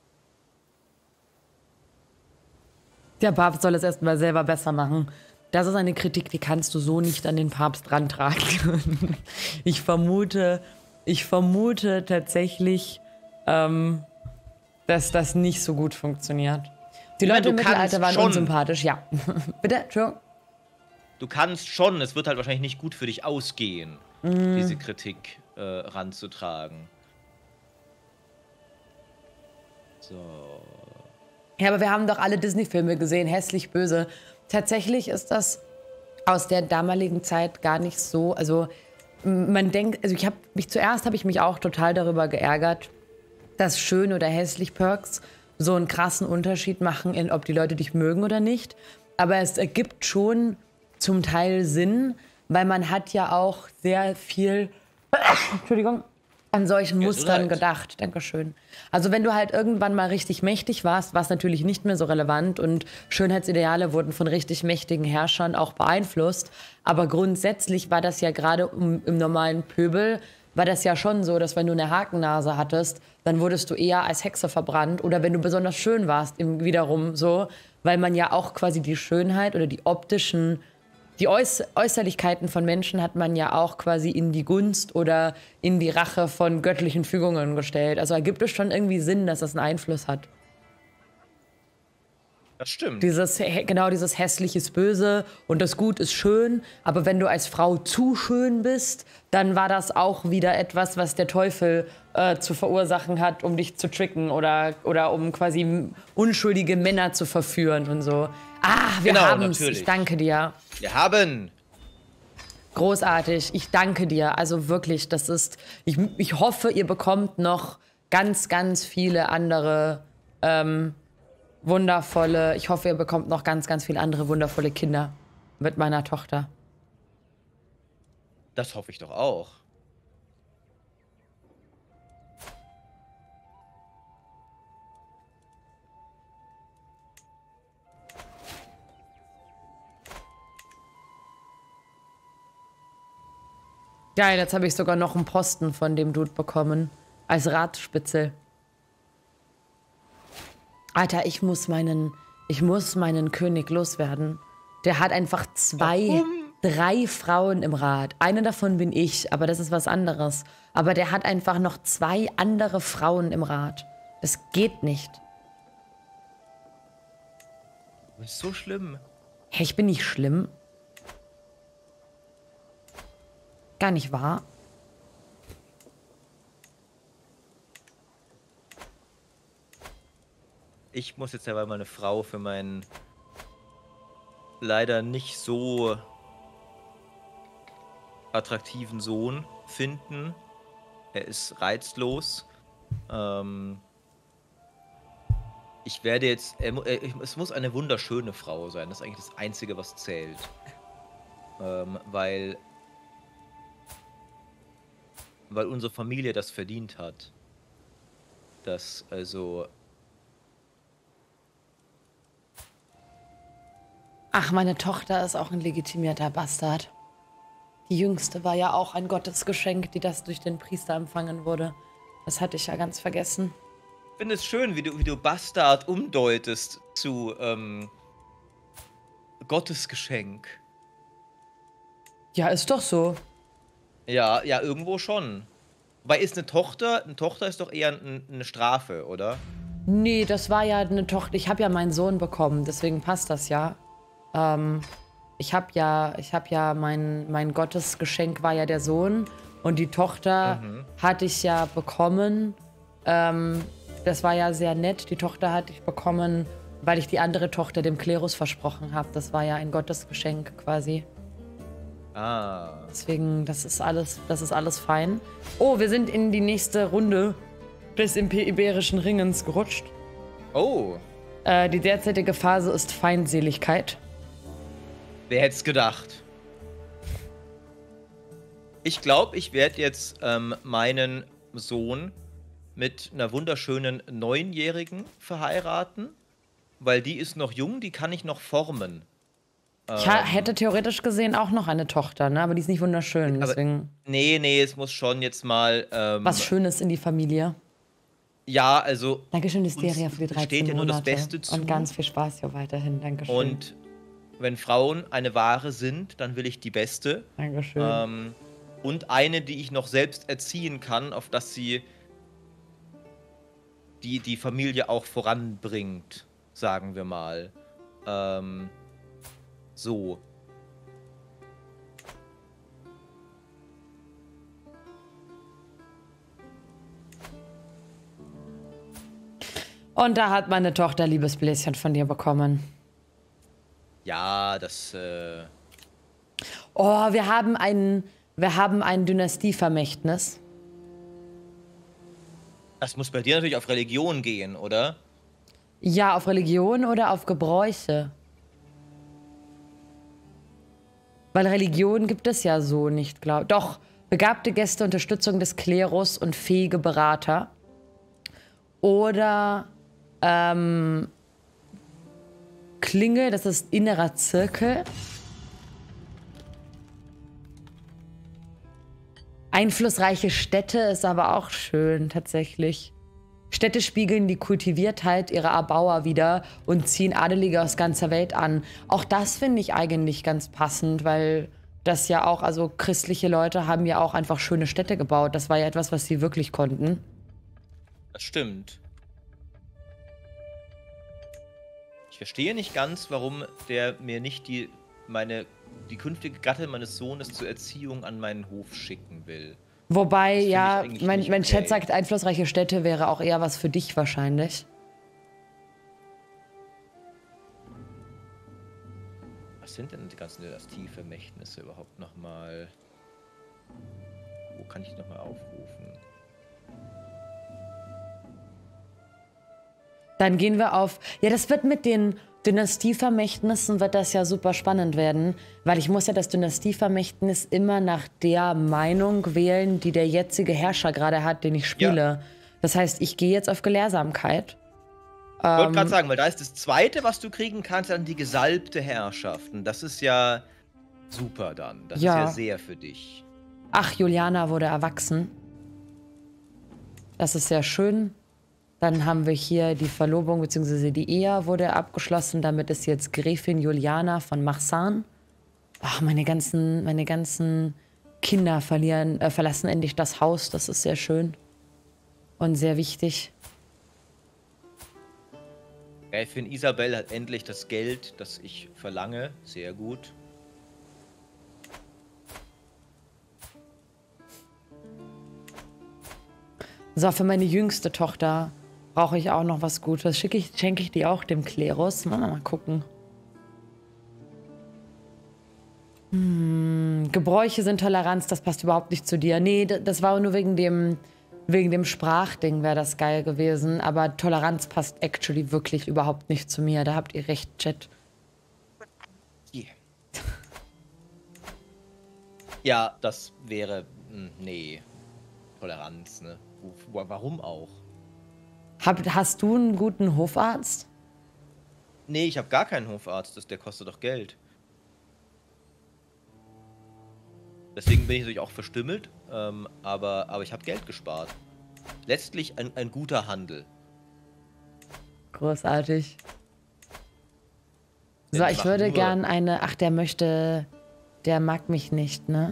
Der Papst soll es erstmal selber besser machen. Das ist eine Kritik, die kannst du so nicht an den Papst rantragen. Ich vermute tatsächlich, dass das nicht so gut funktioniert. Die Leute im Mittelalter waren unsympathisch, ja. Bitte, Entschuldigung. Du kannst schon, es wird halt wahrscheinlich nicht gut für dich ausgehen, diese Kritik ranzutragen. So. Ja, aber wir haben doch alle Disney-Filme gesehen, hässlich böse. Tatsächlich ist das aus der damaligen Zeit gar nicht so, also man denkt, also zuerst habe ich mich auch total darüber geärgert, dass schön oder hässlich Perks so einen krassen Unterschied machen, in ob die Leute dich mögen oder nicht. Aber es ergibt schon zum Teil Sinn, weil man hat ja auch sehr viel, Entschuldigung, an solchen Mustern gedacht. Dankeschön. Also wenn du halt irgendwann mal richtig mächtig warst, war es natürlich nicht mehr so relevant und Schönheitsideale wurden von richtig mächtigen Herrschern auch beeinflusst. Aber grundsätzlich war das ja gerade im normalen Pöbel, war das ja schon so, dass wenn du eine Hakennase hattest, dann wurdest du eher als Hexe verbrannt. Oder wenn du besonders schön warst, wiederum so, weil man ja auch quasi die Schönheit oder die optischen die Äußerlichkeiten von Menschen hat man ja auch quasi in die Gunst oder in die Rache von göttlichen Fügungen gestellt. Also ergibt es schon irgendwie Sinn, dass das einen Einfluss hat. Das stimmt. Dieses hässlich ist böse und das Gut ist schön. Aber wenn du als Frau zu schön bist, dann war das auch wieder etwas, was der Teufel zu verursachen hat, um dich zu tricken oder um quasi unschuldige Männer zu verführen und so. Wir haben's. Natürlich. Ich danke dir. Wir haben. Großartig. Ich danke dir. Also wirklich, das ist. Ich hoffe, ihr bekommt noch ganz, ganz viele andere wundervolle. Ich hoffe, ihr bekommt noch ganz, ganz viele andere wundervolle Kinder mit meiner Tochter. Das hoffe ich doch auch. Geil, jetzt habe ich sogar noch einen Posten von dem Dude bekommen. Als Ratspitzel. Alter, ich muss meinen König loswerden. Der hat einfach 3 Frauen im Rat. Eine davon bin ich, aber das ist was anderes. Aber der hat einfach noch 2 andere Frauen im Rat. Das geht nicht. Das ist so schlimm. Hey, ich bin nicht schlimm. Gar nicht wahr. Ich muss jetzt aber mal eine Frau für meinen leider nicht so attraktiven Sohn finden. Er ist reizlos. Ich werde jetzt... es muss eine wunderschöne Frau sein. Das ist eigentlich das Einzige, was zählt. Weil unsere Familie das verdient hat. Dass also... Ach, meine Tochter ist auch ein legitimierter Bastard. Die Jüngste war ja auch ein Gottesgeschenk, die das durch den Priester empfangen wurde. Das hatte ich ja ganz vergessen. Ich finde es schön, wie du Bastard umdeutest zu Gottesgeschenk. Ja, ist doch so. Ja, irgendwo schon. Weil ist eine Tochter ist doch eher eine Strafe, oder? Nee, das war ja eine Tochter. Ich habe ja meinen Sohn bekommen, deswegen passt das ja. Ich habe ja mein Gottesgeschenk war ja der Sohn und die Tochter hatte ich ja bekommen. Das war ja sehr nett. Die Tochter hatte ich bekommen, weil ich die andere Tochter dem Klerus versprochen habe. Das war ja ein Gottesgeschenk quasi. Deswegen, das ist alles fein. Oh, wir sind in die nächste Runde des Iberischen Ringens gerutscht. Oh. Die derzeitige Phase ist Feindseligkeit. Wer hätte es gedacht? Ich glaube, ich werde jetzt meinen Sohn mit einer wunderschönen 9-Jährigen verheiraten, weil die ist noch jung, die kann ich noch formen. Ich hätte theoretisch gesehen auch noch eine Tochter, ne? Aber die ist nicht wunderschön, deswegen... Nee, es muss schon jetzt mal... was Schönes in die Familie. Ja, also... Dankeschön, Listeria, für die 13 steht ja nur das Monate. Beste zu. Und ganz viel Spaß hier weiterhin, Dankeschön. Und wenn Frauen eine Ware sind, dann will ich die Beste. Dankeschön. Und eine, die ich noch selbst erziehen kann, auf dass sie die Familie auch voranbringt, sagen wir mal. So. Und da hat meine Tochter Liebesbläschen von dir bekommen. Ja, das, Oh, wir haben ein Dynastievermächtnis. Das muss bei dir natürlich auf Religion gehen, oder? Ja, auf Religion oder auf Gebräuche. Weil Religion gibt es ja so nicht, glaube ich. Doch, begabte Gäste, Unterstützung des Klerus und fähige Berater. Oder Klinge, das ist innerer Zirkel. Einflussreiche Städte ist aber auch schön, tatsächlich. Städte spiegeln die Kultiviertheit ihrer Erbauer wider und ziehen Adelige aus ganzer Welt an. Auch das finde ich eigentlich ganz passend, weil das ja auch, also christliche Leute haben ja auch einfach schöne Städte gebaut. Das war ja etwas, was sie wirklich konnten. Das stimmt. Ich verstehe nicht ganz, warum der mir nicht die künftige Gattin meines Sohnes zur Erziehung an meinen Hof schicken will. Wobei, ja, mein okay. Chat sagt, einflussreiche Städte wäre auch eher was für dich wahrscheinlich. Was sind denn die ganzen Dynastievermächtnisse überhaupt nochmal? Wo kann ich die nochmal aufrufen? Dann gehen wir auf... Ja, das wird mit den Dynastievermächtnissen wird das ja super spannend werden, weil ich muss ja das Dynastievermächtnis immer nach der Meinung wählen, die der jetzige Herrscher gerade hat, den ich spiele. Ja. Das heißt, ich gehe jetzt auf Gelehrsamkeit. Ich wollte gerade sagen, weil da ist das Zweite, was du kriegen kannst, dann die gesalbte Herrschaft. Und das ist ja super dann. Das ist ja sehr für dich. Ach, Juliana wurde erwachsen. Das ist sehr schön. Dann haben wir hier die Verlobung bzw. die Ehe wurde abgeschlossen. Damit ist jetzt Gräfin Juliana von Marsan. Ach, meine ganzen Kinder verlassen endlich das Haus. Das ist sehr schön und sehr wichtig. Gräfin Isabel hat endlich das Geld, das ich verlange. Sehr gut. So, für meine jüngste Tochter brauche ich auch noch was Gutes. Schenke ich die auch dem Klerus? Mal gucken. Gebräuche sind Toleranz, das passt überhaupt nicht zu dir. Nee, das war nur wegen dem Sprachding wäre das geil gewesen. Aber Toleranz passt actually wirklich überhaupt nicht zu mir. Da habt ihr recht, Chat. Yeah. Ja, das wäre... Nee. Toleranz, ne? Warum auch? Hast du einen guten Hofarzt? Nee, ich habe gar keinen Hofarzt. Der kostet doch Geld. Deswegen bin ich natürlich auch verstümmelt. Aber ich habe Geld gespart. Letztlich ein guter Handel. Großartig. So, ich würde gern eine... Ach, der mag mich nicht, ne?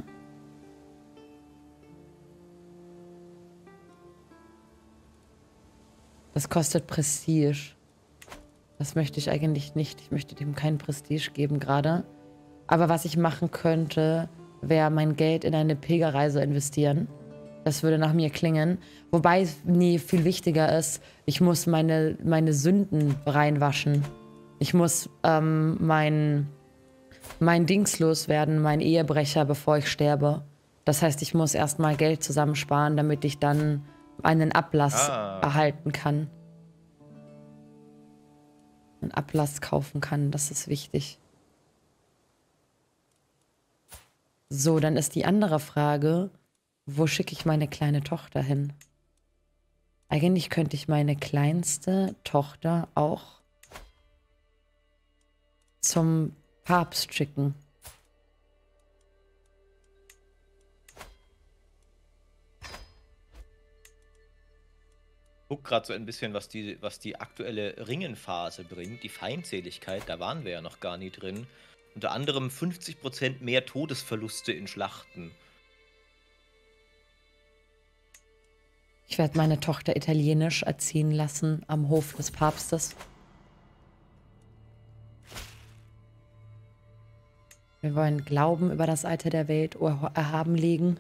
Das kostet Prestige. Das möchte ich eigentlich nicht. Ich möchte dem kein Prestige geben gerade. Aber was ich machen könnte, wäre mein Geld in eine Pilgerreise investieren. Das würde nach mir klingen. Wobei, nee, viel wichtiger ist, ich muss meine Sünden reinwaschen. Ich muss mein Dings loswerden, mein Ehebrecher, bevor ich sterbe. Das heißt, ich muss erstmal Geld zusammensparen, damit ich dann einen Ablass erhalten kann. Einen Ablass kaufen kann, das ist wichtig. So, dann ist die andere Frage, wo schicke ich meine kleine Tochter hin? Eigentlich könnte ich meine kleinste Tochter auch zum Papst schicken. Ich guck gerade so ein bisschen, was die aktuelle Ringenphase bringt. Die Feindseligkeit, da waren wir ja noch gar nie drin. Unter anderem 50% mehr Todesverluste in Schlachten. Ich werde meine Tochter italienisch erziehen lassen am Hof des Papstes. Wir wollen Glauben über das Alter der Welt erhaben legen.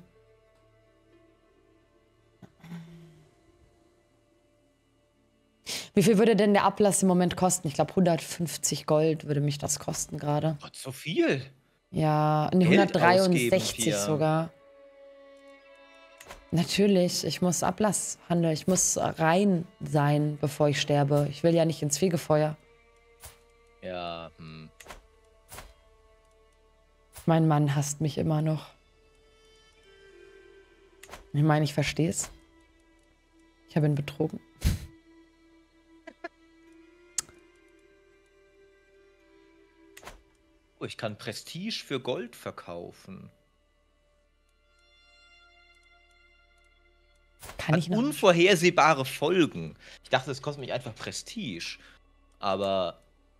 Wie viel würde denn der Ablass im Moment kosten? Ich glaube 150 Gold würde mich das kosten gerade. Gott, so viel? Ja, nee, 163 sogar. Natürlich, ich muss Ablass handeln. Ich muss rein sein, bevor ich sterbe. Ich will ja nicht ins Fegefeuer. Ja, Mein Mann hasst mich immer noch. Ich meine, ich verstehe es. Ich habe ihn betrogen. Oh, ich kann Prestige für Gold verkaufen. Kann ich Hat noch? unvorhersehbare Folgen. Ich dachte, es kostet mich einfach Prestige. Aber.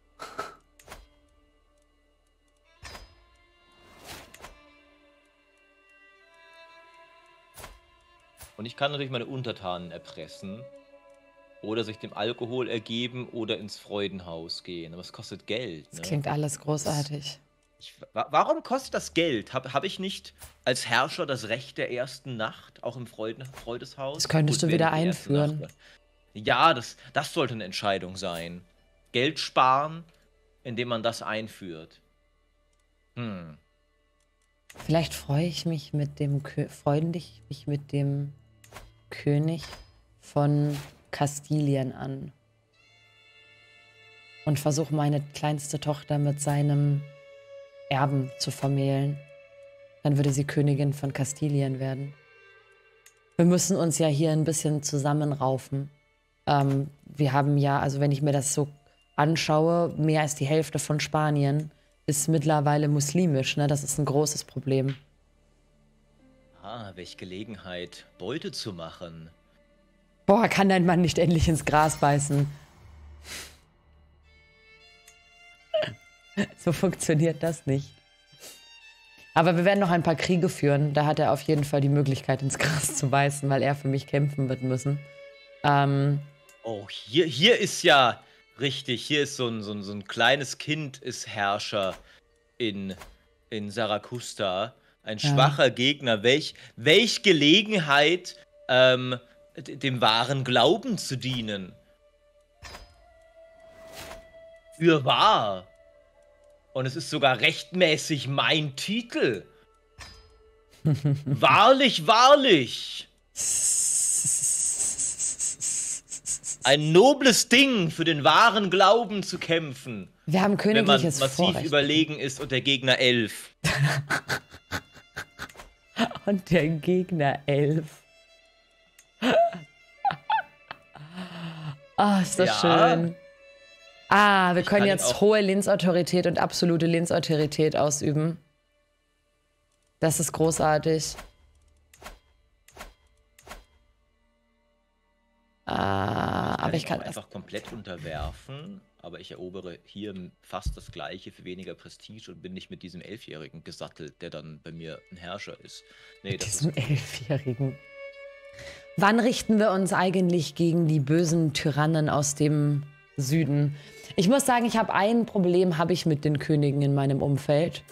Und ich kann natürlich meine Untertanen erpressen. Oder sich dem Alkohol ergeben oder ins Freudenhaus gehen. Aber es kostet Geld. Das Ne? klingt alles großartig. Warum kostet das Geld? Hab ich nicht als Herrscher das Recht der ersten Nacht, auch im Freudeshaus? Das könntest Gut, du wieder während der ersten einführen. Nacht. Ja, das sollte eine Entscheidung sein. Geld sparen, indem man das einführt. Vielleicht freue ich mich mit dem König von Kastilien an. Und versuche meine kleinste Tochter mit seinem Erben zu vermählen. Dann würde sie Königin von Kastilien werden. Wir müssen uns ja hier ein bisschen zusammenraufen. Wir haben ja, also wenn ich mir das so anschaue, mehr als die Hälfte von Spanien ist mittlerweile muslimisch. Ne? Das ist ein großes Problem. Welch Gelegenheit, Beute zu machen. Boah, kann dein Mann nicht endlich ins Gras beißen? So funktioniert das nicht. Aber wir werden noch ein paar Kriege führen. Da hat er auf jeden Fall die Möglichkeit, ins Gras zu beißen, weil er für mich kämpfen wird müssen. Oh, hier ist ja richtig. Hier ist so ein kleines Kind ist Herrscher in Sarakusta. Ein schwacher Gegner. Welch Gelegenheit, dem wahren Glauben zu dienen. Fürwahr. Und es ist sogar rechtmäßig mein Titel. Wahrlich, wahrlich. Ein nobles Ding, für den wahren Glauben zu kämpfen. Wir haben königliches Wenn man massiv Vorrecht. überlegen ist und der Gegner 11. Und der Gegner 11. Ah, ist das schön. Wir können jetzt hohe Lehnsautorität und absolute Lehnsautorität ausüben. Das ist großartig. Aber ich kann einfach komplett unterwerfen, aber ich erobere hier fast das Gleiche für weniger Prestige und bin nicht mit diesem 11-Jährigen gesattelt, der dann bei mir ein Herrscher ist. Nee, das ist 11-Jährigen. Wann richten wir uns eigentlich gegen die bösen Tyrannen aus dem Süden? Ich muss sagen, ich habe ein Problem, mit den Königen in meinem Umfeld.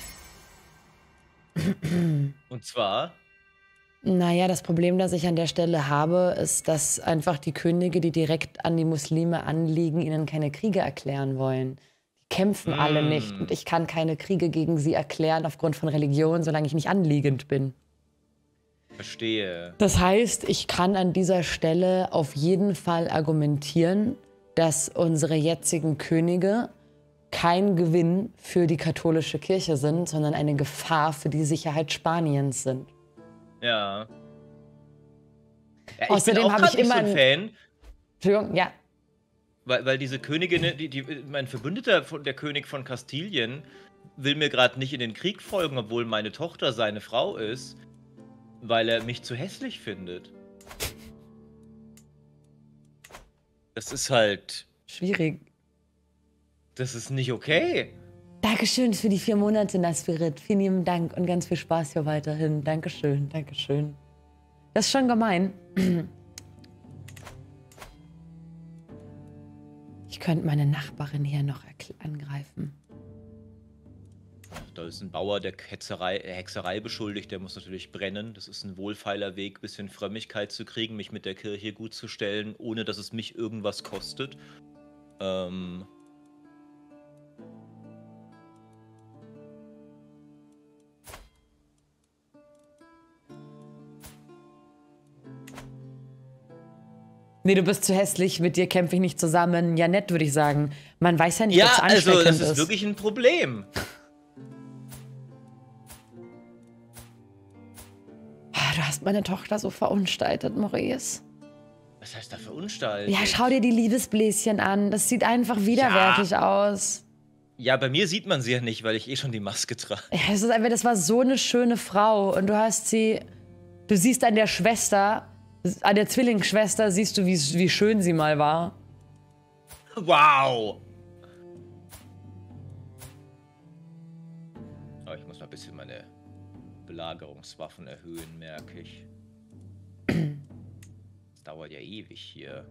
Und zwar? Naja, das Problem, das ich an der Stelle habe, ist, dass einfach die Könige, die direkt an die Muslime anliegen, ihnen keine Kriege erklären wollen. Die kämpfen alle nicht und ich kann keine Kriege gegen sie erklären aufgrund von Religion, solange ich nicht anliegend bin. Verstehe. Das heißt, ich kann an dieser Stelle auf jeden Fall argumentieren, dass unsere jetzigen Könige kein Gewinn für die katholische Kirche sind, sondern eine Gefahr für die Sicherheit Spaniens sind. Ja. Außerdem habe ich immer einen Fan. Entschuldigung, ja. Weil diese Königin, mein Verbündeter, der König von Kastilien, will mir gerade nicht in den Krieg folgen, obwohl meine Tochter seine Frau ist, weil er mich zu hässlich findet. Das ist halt schwierig. Das ist nicht okay. Dankeschön für die 4 Monate, Naspirit. Vielen lieben Dank und ganz viel Spaß hier weiterhin. Dankeschön, Dankeschön. Das ist schon gemein. Ich könnte meine Nachbarin hier noch angreifen. Da ist ein Bauer, der Hexerei beschuldigt, der muss natürlich brennen. Das ist ein wohlfeiler Weg, ein bisschen Frömmigkeit zu kriegen, mich mit der Kirche gut zu stellen, ohne dass es mich irgendwas kostet. Nee, du bist zu hässlich, mit dir kämpfe ich nicht zusammen. Ja, nett, würde ich sagen. Man weiß ja nicht, Ja, ob es ansteckend also das ist wirklich ein Problem. Du hast meine Tochter so verunstaltet, Maurice. Was heißt da verunstaltet? Ja, schau dir die Liebesbläschen an. Das sieht einfach widerwärtig aus. Ja, bei mir sieht man sie ja nicht, weil ich eh schon die Maske trage. Ja, das war so eine schöne Frau. Und du siehst an der Schwester, an der Zwillingsschwester, siehst du, wie schön sie mal war. Wow! Oh, ich muss mal ein bisschen meine Belagerungswaffen erhöhen, merke ich. Das dauert ja ewig hier.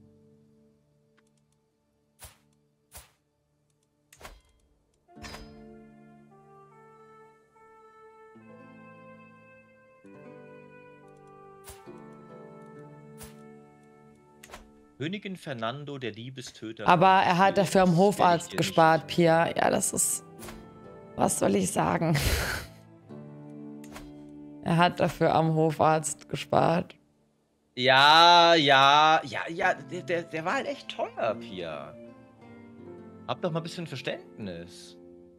Königin Fernando, der Liebestöter. Aber er hat dafür am Hofarzt gespart, Pia. Ja, das ist... Was soll ich sagen? Er hat dafür am Hofarzt gespart. Ja, der war halt echt teuer, Pia. Hab doch mal ein bisschen Verständnis.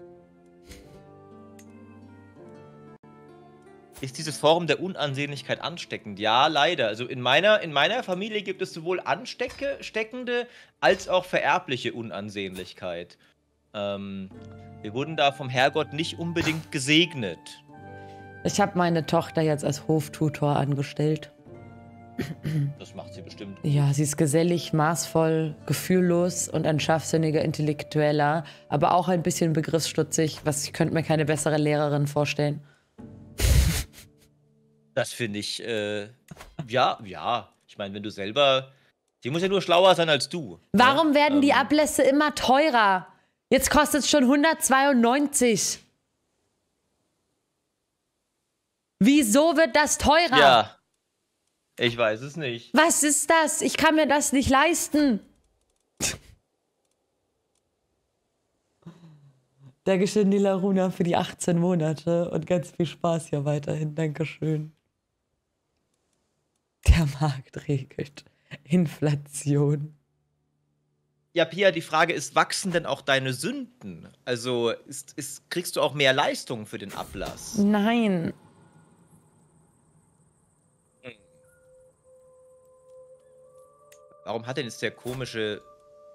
Ist diese Form der Unansehnlichkeit ansteckend? Ja, leider. Also in meiner Familie gibt es sowohl ansteckende als auch vererbliche Unansehnlichkeit. Wir wurden da vom Herrgott nicht unbedingt gesegnet. Ich habe meine Tochter jetzt als Hoftutor angestellt. Das macht sie bestimmt. Ja, sie ist gesellig, maßvoll, gefühllos und ein scharfsinniger Intellektueller, aber auch ein bisschen begriffsstutzig, ich könnte mir keine bessere Lehrerin vorstellen. Das finde ich, ja. Ich meine, wenn du selber... Sie muss ja nur schlauer sein als du. Warum werden die Ablässe immer teurer? Jetzt kostet es schon 192. Wieso wird das teurer? Ja, ich weiß es nicht. Was ist das? Ich kann mir das nicht leisten. Dankeschön, Nila Runa, für die 18 Monate und ganz viel Spaß hier weiterhin. Dankeschön. Der Markt regelt Inflation. Ja, Pia, die Frage ist, wachsen denn auch deine Sünden? Also, kriegst du auch mehr Leistung für den Ablass? Nein. Warum hat denn jetzt der komische...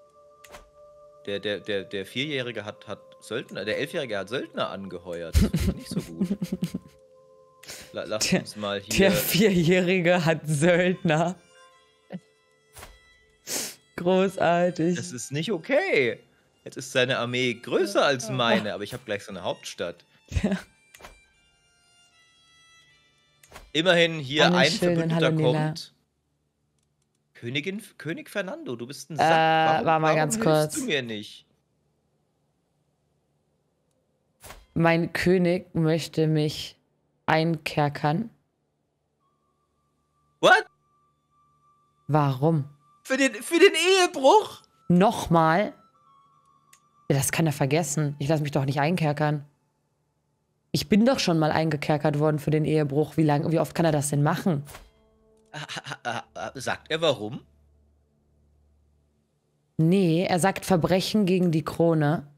Der Vierjährige hat Söldner... Der Elfjährige hat Söldner angeheuert. Das finde ich nicht so gut. Lass uns mal hier... Der Vierjährige hat Söldner. Großartig. Das ist nicht okay. Jetzt ist seine Armee größer als meine, aber ich habe gleich so eine Hauptstadt. Ja. Immerhin hier Einen ein schönen Verbündeter Hallo, Nila. kommt. König Fernando, du bist ein Sack. War mal ganz warum hilfst kurz. du mir nicht? Mein König möchte mich einkerkern. What? Warum? Für den Ehebruch? Nochmal? Ja, das kann er vergessen. Ich lasse mich doch nicht einkerkern. Ich bin doch schon mal eingekerkert worden für den Ehebruch. Wie oft kann er das denn machen? Sagt er warum? Nee, er sagt Verbrechen gegen die Krone.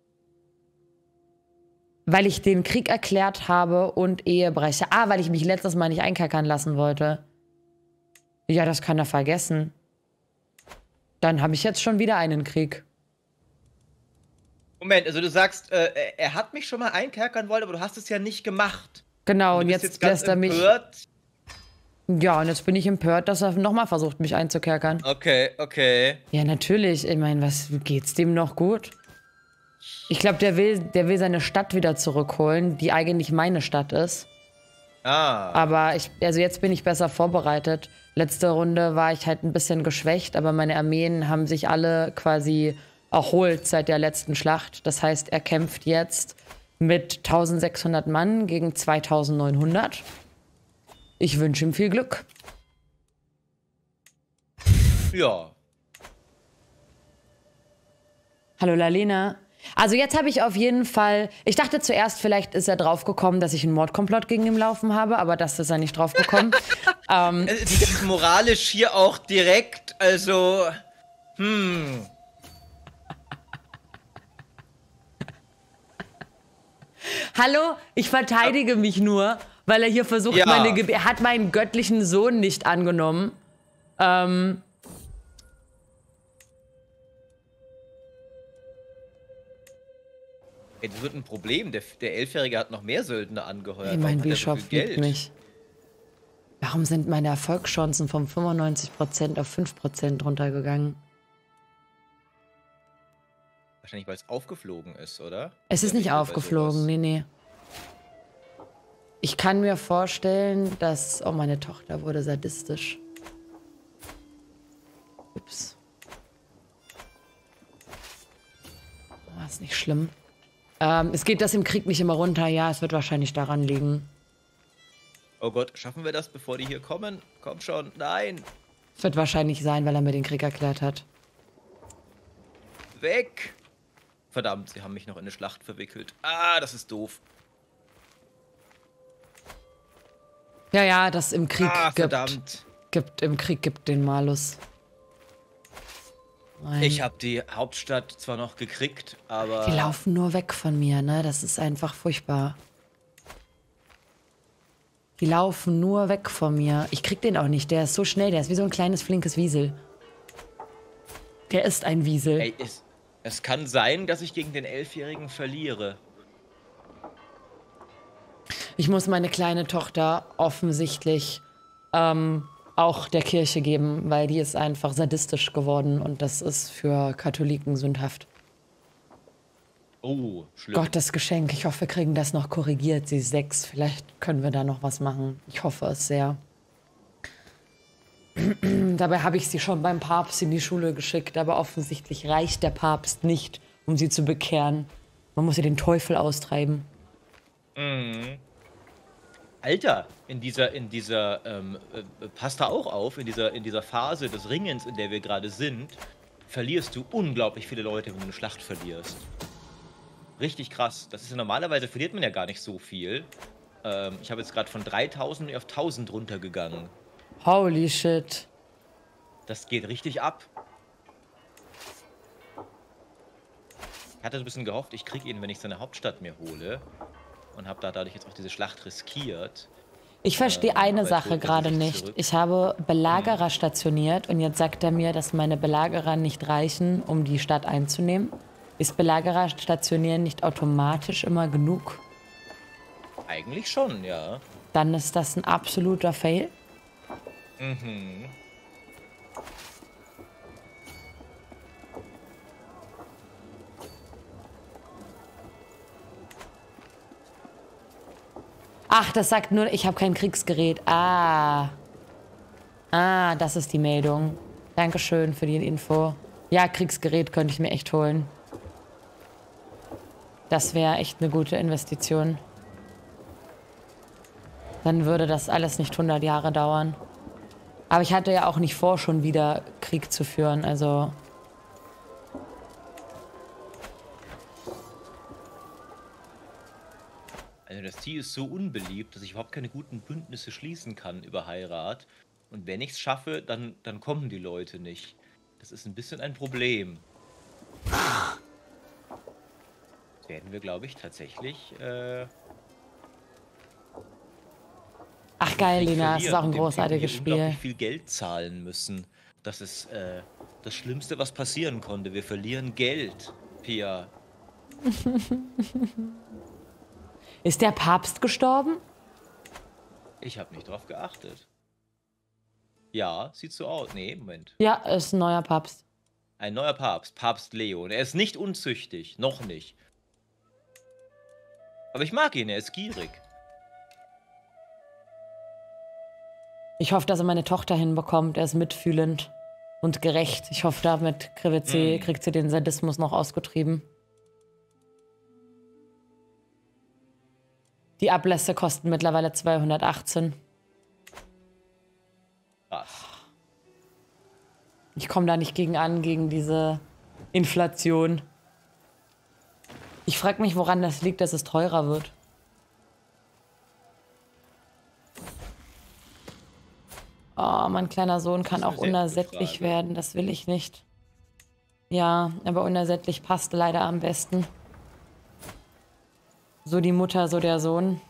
Weil ich den Krieg erklärt habe und Ehebrecher. Weil ich mich letztes Mal nicht einkerkern lassen wollte. Ja, das kann er vergessen. Dann habe ich jetzt schon wieder einen Krieg. Moment, also du sagst, er hat mich schon mal einkerkern wollen, aber du hast es ja nicht gemacht. Genau, und jetzt jetzt ganz lässt er mich... empört. Ja, und jetzt bin ich empört, dass er nochmal versucht, mich einzukerkern. Okay. Ja, natürlich. Ich meine, geht's dem noch gut? Ich glaube, der will seine Stadt wieder zurückholen, die eigentlich meine Stadt ist. Aber jetzt bin ich besser vorbereitet. Letzte Runde war ich halt ein bisschen geschwächt, aber meine Armeen haben sich alle quasi erholt seit der letzten Schlacht. Das heißt, er kämpft jetzt mit 1600 Mann gegen 2900. Ich wünsche ihm viel Glück. Ja. Hallo Lalena. Also jetzt habe ich auf jeden Fall... Ich dachte zuerst, vielleicht ist er draufgekommen, dass ich einen Mordkomplott gegen ihn laufen habe, aber das ist er nicht draufgekommen. Die ist moralisch hier auch direkt, also. Hallo, ich verteidige mich nur, weil er hier versucht, Ja. er hat meinen göttlichen Sohn nicht angenommen. Ey, das wird ein Problem. Der Elfjährige hat noch mehr Söldner angeheuert. Hey, Warum mein hat er so Bischof viel liebt Geld? mich. Warum sind meine Erfolgschancen von 95% auf 5% runtergegangen? Wahrscheinlich, weil es aufgeflogen ist, oder? Es ist In der nicht Regel bei aufgeflogen, sowas. nee. Ich kann mir vorstellen, dass... Oh, meine Tochter wurde sadistisch. Ups. Oh, ist nicht schlimm. Es geht das im Krieg nicht immer runter. Ja, es wird wahrscheinlich daran liegen. Oh Gott, schaffen wir das, bevor die hier kommen? Komm schon, nein! Es wird wahrscheinlich sein, weil er mir den Krieg erklärt hat. Weg! Verdammt, sie haben mich noch in eine Schlacht verwickelt. Ah, das ist doof. Ja, ja, das im Krieg Verdammt. gibt den Malus. Nein. Ich habe die Hauptstadt zwar noch gekriegt, aber... Die laufen nur weg von mir, ne? Das ist einfach furchtbar. Die laufen nur weg von mir. Ich krieg den auch nicht. Der ist so schnell. Der ist wie so ein kleines, flinkes Wiesel. Der ist ein Wiesel. Ey, es kann sein, dass ich gegen den Elfjährigen verliere. Ich muss meine kleine Tochter offensichtlich auch der Kirche geben, weil die ist einfach sadistisch geworden und das ist für Katholiken sündhaft. Oh, schlimm. Gottes Geschenk. Ich hoffe, wir kriegen das noch korrigiert. Sie ist 6. Vielleicht können wir da noch was machen. Ich hoffe es sehr. Dabei habe ich sie schon beim Papst in die Schule geschickt, aber offensichtlich reicht der Papst nicht, um sie zu bekehren. Man muss ihr den Teufel austreiben. Alter, passt da auch auf, in dieser Phase des Ringens, in der wir gerade sind, verlierst du unglaublich viele Leute, wenn du eine Schlacht verlierst. Richtig krass. Das ist ja normalerweise verliert man ja gar nicht so viel. Ich habe jetzt gerade von 3000 auf 1000 runtergegangen. Holy shit. Das geht richtig ab. Ich hatte so ein bisschen gehofft, ich kriege ihn, wenn ich seine Hauptstadt mir hole. Und habe dadurch jetzt auch diese Schlacht riskiert. Ich verstehe eine aber Sache jetzt holt er gerade sich nicht. zurück. Ich habe Belagerer stationiert und jetzt sagt er mir, dass meine Belagerer nicht reichen, um die Stadt einzunehmen. Ist Belagerer stationieren nicht automatisch immer genug? Eigentlich schon, ja. Dann ist das ein absoluter Fail. Ach, das sagt nur, ich habe kein Kriegsgerät. Ah, das ist die Meldung. Dankeschön für die Info. Ja, Kriegsgerät könnte ich mir echt holen. Das wäre echt eine gute Investition. Dann würde das alles nicht 100 Jahre dauern. Aber ich hatte ja auch nicht vor, schon wieder Krieg zu führen, also... Also das Ziel ist so unbeliebt, dass ich überhaupt keine guten Bündnisse schließen kann über Heirat. Und wenn ich es schaffe, dann kommen die Leute nicht. Das ist ein bisschen ein Problem. Das werden wir, glaube ich, tatsächlich... Ach geil, Lena, das ist auch ein und dem großartiges Typen hier Spiel. unglaublich viel Geld zahlen müssen. Das ist das Schlimmste, was passieren konnte. Wir verlieren Geld, Pia. Ist der Papst gestorben? Ich habe nicht drauf geachtet. Ja, sieht so aus. Nee, Moment. Ja, ist ein neuer Papst. Ein neuer Papst, Papst Leo. Und er ist nicht unzüchtig, noch nicht. Aber ich mag ihn, er ist gierig. Ich hoffe, dass er meine Tochter hinbekommt. Er ist mitfühlend und gerecht. Ich hoffe, damit kriegt sie den Sadismus noch ausgetrieben. Die Ablässe kosten mittlerweile 218. Was? Ich komme da nicht gegen an, gegen diese Inflation. Ich frage mich, woran das liegt, dass es teurer wird. Oh, mein kleiner Sohn kann Das auch ist eine sehr gute unersättlich Frage. werden. Das will ich nicht. Ja, aber unersättlich passt leider am besten. So die Mutter, so der Sohn.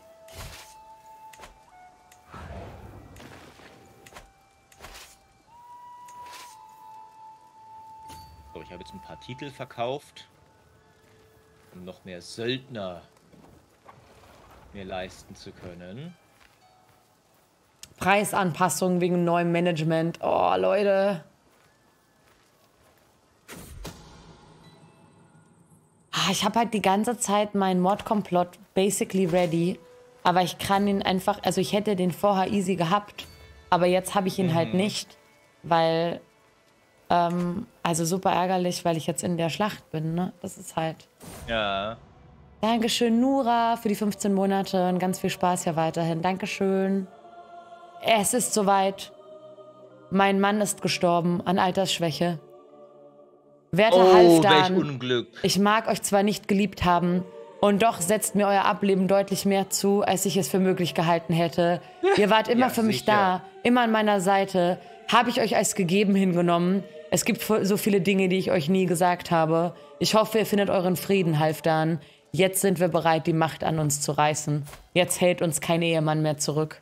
So, ich habe jetzt ein paar Titel verkauft, um noch mehr Söldner mir leisten zu können. Preisanpassungen wegen neuem Management. Oh, Leute. Ich habe halt die ganze Zeit meinen Mordkomplott basically ready. Aber ich kann ihn einfach, also ich hätte den vorher easy gehabt. Aber jetzt habe ich ihn halt nicht. Weil, also super ärgerlich, weil ich jetzt in der Schlacht bin, ne? Das ist halt. Ja. Dankeschön, Nura, für die 15 Monate und ganz viel Spaß hier weiterhin. Dankeschön. Es ist soweit. Mein Mann ist gestorben an Altersschwäche. Werter Oh, welch Halfdan, Unglück. ich mag euch zwar nicht geliebt haben, und doch setzt mir euer Ableben deutlich mehr zu, als ich es für möglich gehalten hätte. Ihr wart immer Ja, für mich sicher. da, immer an meiner Seite. Habe ich euch als gegeben hingenommen. Es gibt so viele Dinge, die ich euch nie gesagt habe. Ich hoffe, ihr findet euren Frieden, Halfdan. Jetzt sind wir bereit, die Macht an uns zu reißen. Jetzt hält uns kein Ehemann mehr zurück.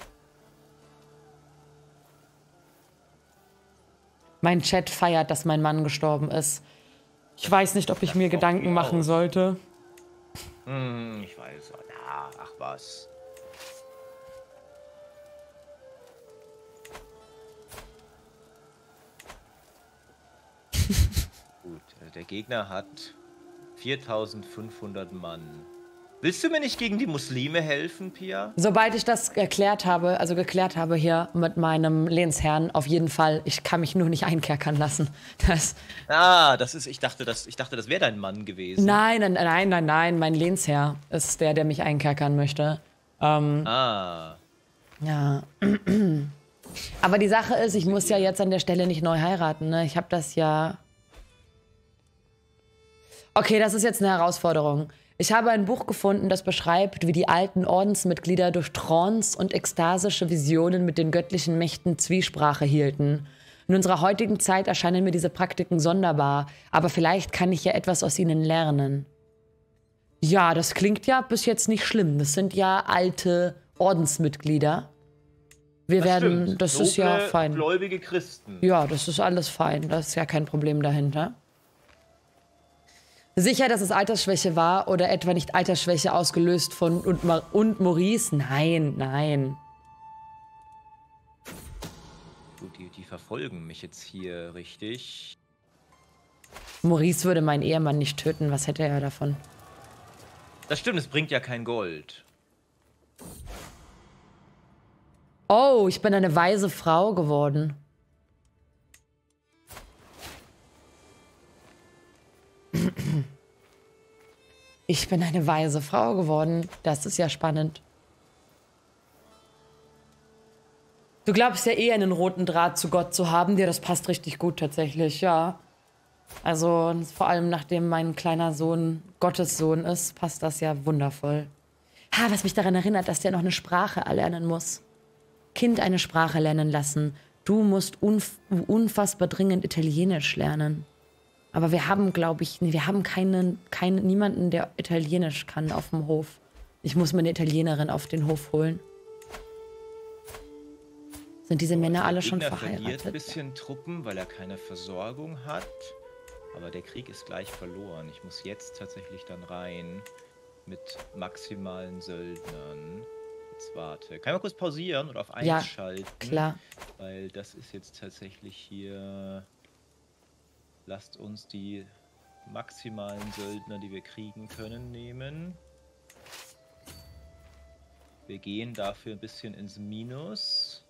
Mein Chat feiert, dass mein Mann gestorben ist. Ich weiß nicht, ob ich mir Gedanken machen sollte. Ich weiß. Ja, ach was. Gut, der Gegner hat 4500 Mann. Willst du mir nicht gegen die Muslime helfen, Pia? Sobald ich das geklärt habe hier mit meinem Lehnsherrn, auf jeden Fall. Ich kann mich nur nicht einkerkern lassen. Ich dachte, das wäre dein Mann gewesen. Nein. Mein Lehnsherr ist der mich einkerkern möchte. Ja. Aber die Sache ist, ich muss ja jetzt an der Stelle nicht neu heiraten, ne? Ich habe das ja... Okay, das ist jetzt eine Herausforderung. Ich habe ein Buch gefunden, das beschreibt, wie die alten Ordensmitglieder durch Trance und ekstasische Visionen mit den göttlichen Mächten Zwiesprache hielten. In unserer heutigen Zeit erscheinen mir diese Praktiken sonderbar, aber vielleicht kann ich ja etwas aus ihnen lernen. Ja, das klingt ja bis jetzt nicht schlimm. Das sind ja alte Ordensmitglieder. Das ist ja fein. Gläubige Christen. Ja, das ist alles fein. Da ist ja kein Problem dahinter. Sicher, dass es Altersschwäche war oder etwa nicht Altersschwäche ausgelöst von und Maurice? Nein. Gut, die verfolgen mich jetzt hier richtig. Maurice würde meinen Ehemann nicht töten. Was hätte er davon? Das stimmt, es bringt ja kein Gold. Oh, ich bin eine weise Frau geworden. Ich bin eine weise Frau geworden. Das ist ja spannend. Du glaubst ja eh einen roten Draht zu Gott zu haben. Dir das passt richtig gut tatsächlich, ja. Also vor allem nachdem mein kleiner Sohn Gottes Sohn ist, passt das ja wundervoll. Was mich daran erinnert, dass der noch eine Sprache erlernen muss. Kind eine Sprache lernen lassen. Du musst unfassbar dringend Italienisch lernen. Aber wir haben, glaube ich, wir haben niemanden, der Italienisch kann auf dem Hof. Ich muss mir eine Italienerin auf den Hof holen. Sind diese Männer alle schon verheiratet? Er verliert ein bisschen Truppen, weil er keine Versorgung hat. Aber der Krieg ist gleich verloren. Ich muss jetzt tatsächlich dann rein mit maximalen Söldnern. Jetzt warte. Kann ich mal kurz pausieren oder auf 1 schalten? Klar. Weil das ist jetzt tatsächlich hier... Lasst uns die maximalen Söldner, die wir kriegen können, nehmen. Wir gehen dafür ein bisschen ins Minus.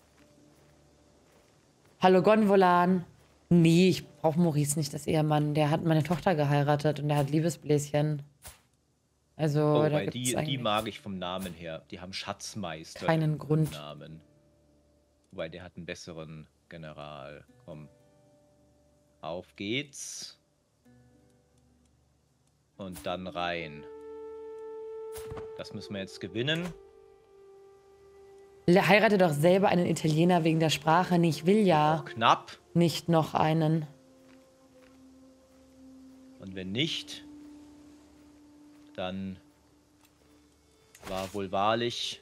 Hallo Gonvolan. Nee, ich brauche Maurice nicht, das Ehemann. Der hat meine Tochter geheiratet und der hat Liebesbläschen. Also, da gibt's die mag ich vom Namen her. Die haben Schatzmeister. Keinen Grund. Namen. Wobei, der hat einen besseren General. Komm. Auf geht's. Und dann rein. Das müssen wir jetzt gewinnen. Heirate doch selber einen Italiener wegen der Sprache. Nee, ich will ja Knapp. nicht noch einen. Und wenn nicht, dann war wohl wahrlich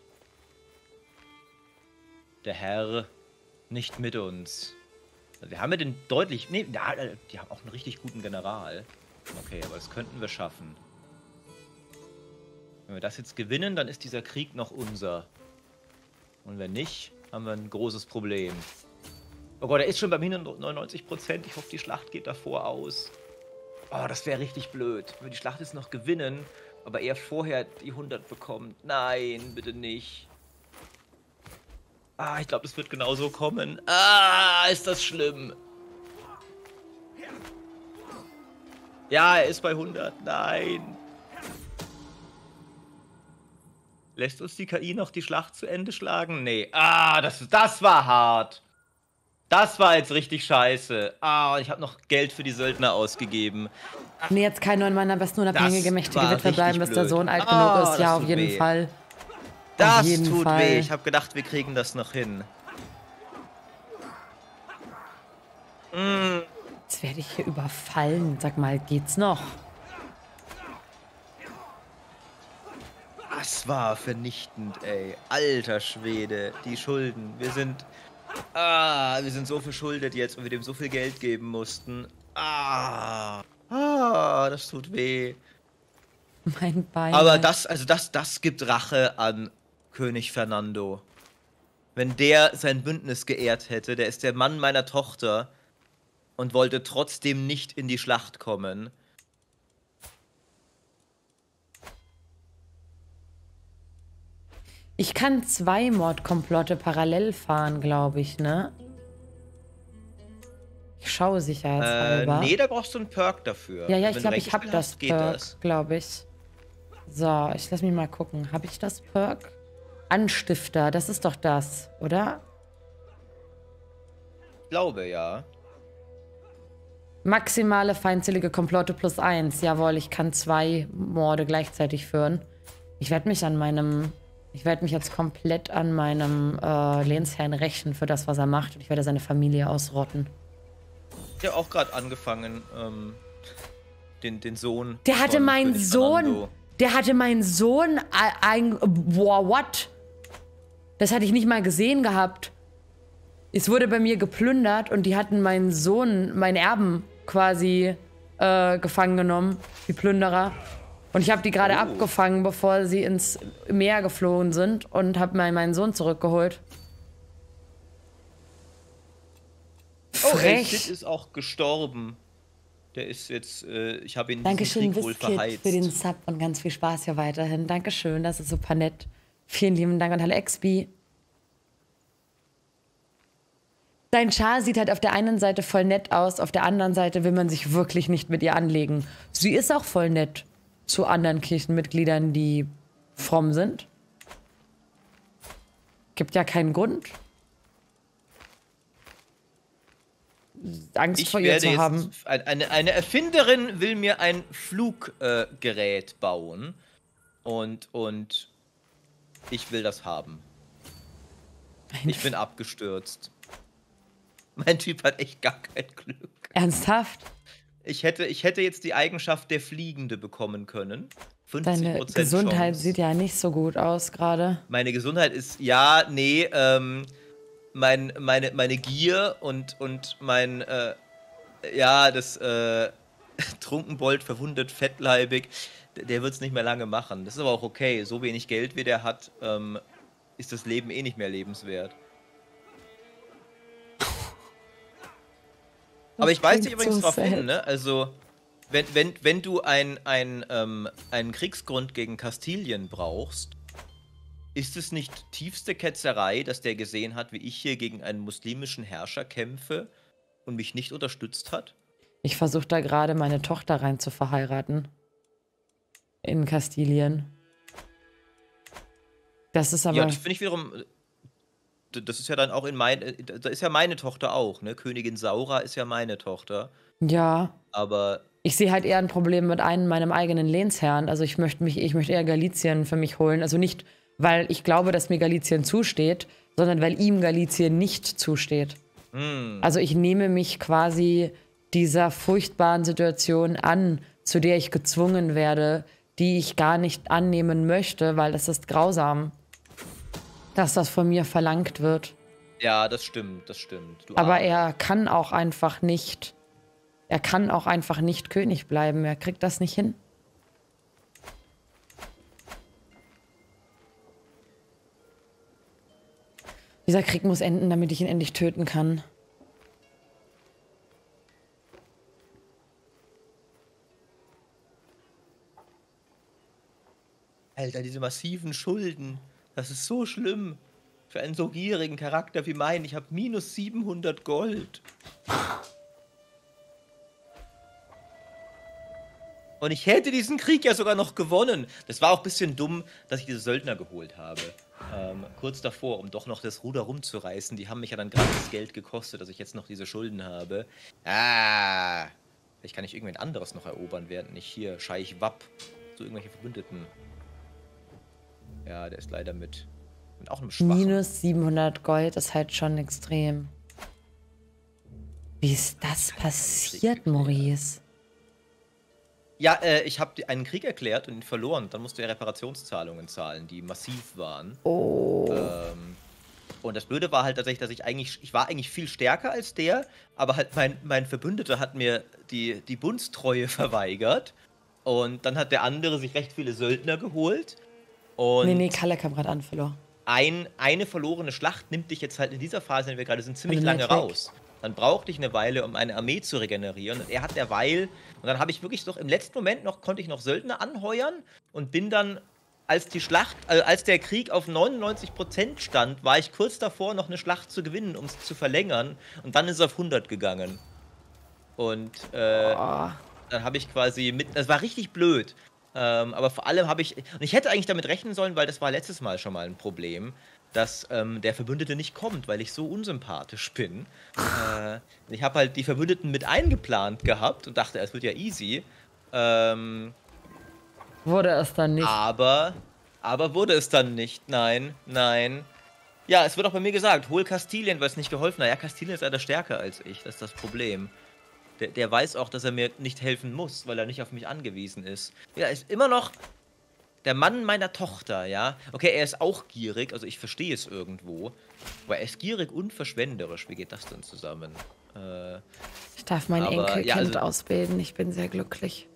der Herr nicht mit uns. Wir haben ja den deutlich... Nee, ja, die haben auch einen richtig guten General. Okay, aber das könnten wir schaffen. Wenn wir das jetzt gewinnen, dann ist dieser Krieg noch unser. Und wenn nicht, haben wir ein großes Problem. Oh Gott, er ist schon bei minus 99%. Ich hoffe, die Schlacht geht davor aus. Oh, das wäre richtig blöd. Wenn wir die Schlacht jetzt noch gewinnen, aber er vorher die 100 bekommt. Nein, bitte nicht. Ah, ich glaube, das wird genau so kommen. Ah, ist das schlimm. Ja, er ist bei 100. Nein. Lässt uns die KI noch die Schlacht zu Ende schlagen? Nee. Ah, das war hart. Das war jetzt richtig scheiße. Ah, und ich habe noch Geld für die Söldner ausgegeben. Nee, jetzt kein neuen Mann, am besten unabhängige, mächtige Witwe bleiben, bis der Sohn alt genug ist. Ja, auf jeden Fall. Das tut weh. Ich habe gedacht, wir kriegen das noch hin. Jetzt werde ich hier überfallen. Sag mal, geht's noch? Das war vernichtend, ey. Alter Schwede, die Schulden. Wir sind so verschuldet jetzt, weil wir dem so viel Geld geben mussten. Das tut weh. Mein Bein. Aber das gibt Rache an König Fernando. Wenn der sein Bündnis geehrt hätte, der ist der Mann meiner Tochter und wollte trotzdem nicht in die Schlacht kommen. Ich kann 2 Mordkomplotte parallel fahren, glaube ich, ne? Ich schaue sicherheitshalber. Nee, da brauchst du einen Perk dafür. Ja, ich glaube, ich habe das Perk, glaube ich. So, ich lass mich mal gucken. Habe ich das Perk? Anstifter, das ist doch das, oder? Ich glaube, ja. Maximale feindselige Komplotte +1. Jawohl, ich kann 2 Morde gleichzeitig führen. Ich werde mich jetzt komplett an meinem Lehnsherrn rächen für das, was er macht. Und ich werde seine Familie ausrotten. Ich habe auch gerade angefangen, den Sohn. Der hatte meinen Sohn. Der hatte meinen Sohn. Boah, what? Das hatte ich nicht mal gesehen gehabt. Es wurde bei mir geplündert und die hatten meinen Sohn, meinen Erben quasi gefangen genommen, die Plünderer. Und ich habe die gerade abgefangen, bevor sie ins Meer geflohen sind und habe meinen Sohn zurückgeholt. Frech. Sid ist auch gestorben. Der ist jetzt, ich habe ihn Dankeschön, Krieg wohl verheizt. für den Sub und ganz viel Spaß hier weiterhin. Dankeschön, das ist super nett. Vielen lieben Dank an alle Expi. Dein Char sieht halt auf der einen Seite voll nett aus, auf der anderen Seite will man sich wirklich nicht mit ihr anlegen. Sie ist auch voll nett zu anderen Kirchenmitgliedern, die fromm sind. Gibt ja keinen Grund, Angst vor ihr zu haben. Eine Erfinderin will mir ein Fluggerät bauen und ich will das haben. Ich bin abgestürzt. Mein Typ hat echt gar kein Glück. Ernsthaft? Ich hätte jetzt die Eigenschaft der Fliegende bekommen können. 50% Deine Gesundheit Chance. sieht ja nicht so gut aus gerade. Meine Gesundheit ist, meine Gier und mein, Trunkenbold verwundet fettleibig, der wird es nicht mehr lange machen. Das ist aber auch okay. So wenig Geld, wie der hat, ist das Leben eh nicht mehr lebenswert. Aber ich weise dich übrigens drauf hin, ne? Also, wenn du einen Kriegsgrund gegen Kastilien brauchst, ist es nicht tiefste Ketzerei, dass der gesehen hat, wie ich hier gegen einen muslimischen Herrscher kämpfe und mich nicht unterstützt hat? Ich versuche da gerade meine Tochter rein zu verheiraten. In Kastilien. Das ist aber... Ja, das finde ich wiederum... Das ist ja dann auch da ist ja meine Tochter auch, ne? Königin Saura ist ja meine Tochter. Ja. Aber... Ich sehe halt eher ein Problem mit meinem eigenen Lehnsherrn. Also ich möchte eher Galizien für mich holen. Also nicht weil ich glaube, dass mir Galizien zusteht, sondern weil ihm Galizien nicht zusteht. Also ich nehme mich quasi dieser furchtbaren Situation an, zu der ich gezwungen werde, die ich gar nicht annehmen möchte, weil das ist grausam, dass das von mir verlangt wird. Ja, das stimmt, das stimmt. Du Aber Arme. er kann auch einfach nicht König bleiben. Er kriegt das nicht hin. Dieser Krieg muss enden, damit ich ihn endlich töten kann. Alter, diese massiven Schulden. Das ist so schlimm. Für einen so gierigen Charakter wie meinen. Ich habe minus 700 Gold. Und ich hätte diesen Krieg ja sogar noch gewonnen. Das war auch ein bisschen dumm, dass ich diese Söldner geholt habe. Kurz davor, um doch noch das Ruder rumzureißen. Die haben mich ja dann gerade das Geld gekostet, dass ich jetzt noch diese Schulden habe. Ah. Vielleicht kann ich irgendwen anderes noch erobern, während ich hier Scheich Wapp zu irgendwelchen Verbündeten. Ja, der ist leider mit auch einem Schwachen. Minus 700 Gold ist halt schon extrem. Wie ist das passiert, Maurice? Ja, ich habe einen Krieg erklärt und ihn verloren. Dann musste er Reparationszahlungen zahlen, die massiv waren. Oh. Und das Blöde war halt tatsächlich, dass ich war eigentlich viel stärker als der, aber halt mein Verbündeter hat mir die Bundstreue verweigert. Und dann hat der andere sich recht viele Söldner geholt. Und Nee, Kalle kam gerade an, verlor. Eine verlorene Schlacht nimmt dich jetzt halt in dieser Phase, in der wir gerade sind, ziemlich Also lange nicht weg. raus. Dann brauchte ich eine Weile, um eine Armee zu regenerieren. Und er hat derweil, und dann habe ich wirklich noch im letzten Moment konnte ich noch Söldner anheuern und bin dann, als der Krieg auf 99% stand, war ich kurz davor, noch eine Schlacht zu gewinnen, um es zu verlängern. Und dann ist es auf 100 gegangen. Und dann habe ich quasi das war richtig blöd. Aber vor allem und ich hätte eigentlich damit rechnen sollen, weil das war letztes Mal schon mal ein Problem, dass der Verbündete nicht kommt, weil ich so unsympathisch bin. Ich habe halt die Verbündeten mit eingeplant gehabt und dachte, es wird ja easy. Wurde es dann nicht. Aber wurde es dann nicht. Nein. Ja, es wird auch bei mir gesagt, hol Kastilien, weil es nicht geholfen hat. Ja, Kastilien ist leider stärker als ich, das ist das Problem. Der weiß auch, dass er mir nicht helfen muss, weil er nicht auf mich angewiesen ist. Ja, er ist immer noch der Mann meiner Tochter, ja. Okay, er ist auch gierig, also ich verstehe es irgendwo. Aber er ist gierig und verschwenderisch. Wie geht das denn zusammen? Ich darf mein Enkelkind ja, also, ausbilden. Ich bin sehr glücklich.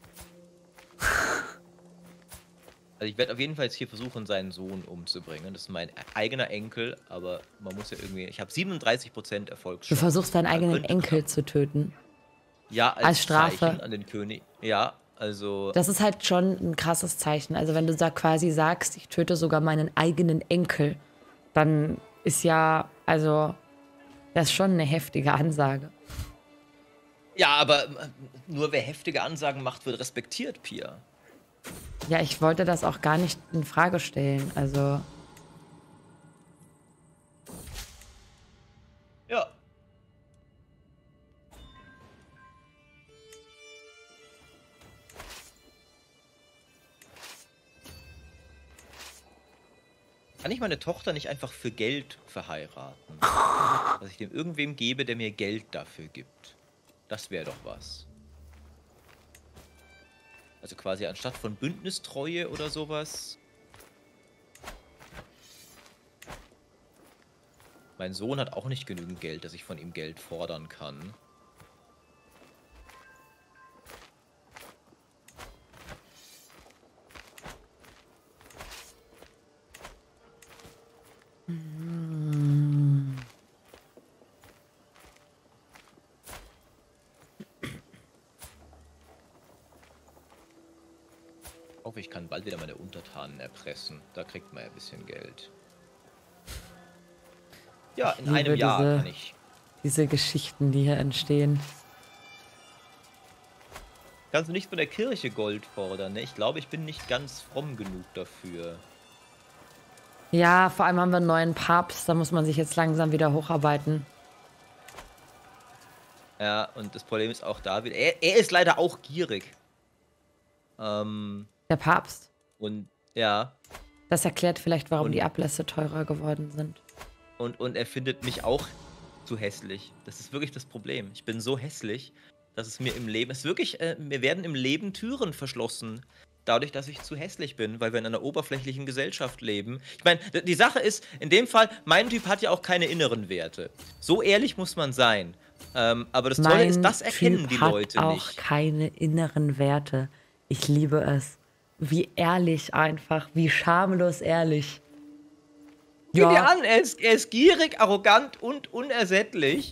Also ich werde auf jeden Fall jetzt hier versuchen, seinen Sohn umzubringen. Das ist mein eigener Enkel, aber man muss ja irgendwie... Ich habe 37% Erfolgschance. Du versuchst deinen eigenen Enkel zu töten. Ja, als Strafe Zeichen an den König. Ja, also... Das ist halt schon ein krasses Zeichen. Also wenn du da quasi sagst, ich töte sogar meinen eigenen Enkel, dann ist ja, also, das ist schon eine heftige Ansage. Ja, aber nur wer heftige Ansagen macht, wird respektiert, Pia. Ja, ich wollte das auch gar nicht in Frage stellen, also... Ja. Kann ich meine Tochter nicht einfach für Geld verheiraten? Dass ich dem irgendwem gebe, der mir Geld dafür gibt. Das wäre doch was. Also quasi anstatt von Bündnistreue oder sowas. Mein Sohn hat auch nicht genügend Geld, dass ich von ihm Geld fordern kann. Ich hoffe, ich kann bald wieder meine Untertanen erpressen. Da kriegt man ja ein bisschen Geld. Ja, in einem Jahr kann ich. Diese Geschichten, die hier entstehen. Kannst du nicht von der Kirche Gold fordern, ne? Ich glaube, ich bin nicht ganz fromm genug dafür. Ja, vor allem haben wir einen neuen Papst, da muss man sich jetzt langsam wieder hocharbeiten. Ja, und das Problem ist auch da wieder. Er ist leider auch gierig. Der Papst. Und ja. Das erklärt vielleicht, warum Und- die Ablässe teurer geworden sind. Und er findet mich auch zu hässlich. Das ist wirklich das Problem. Ich bin so hässlich, dass es mir im Leben, es ist wirklich, mir werden im Leben Türen verschlossen. Dadurch, dass ich zu hässlich bin, weil wir in einer oberflächlichen Gesellschaft leben. Ich meine, die Sache ist, in dem Fall, mein Typ hat ja auch keine inneren Werte. So ehrlich muss man sein. Aber das Tolle ist, das erkennen die Leute hat auch nicht. keine inneren Werte. Ich liebe es. Wie ehrlich einfach, wie schamlos ehrlich. Sieh dir an, er ist gierig, arrogant und unersättlich.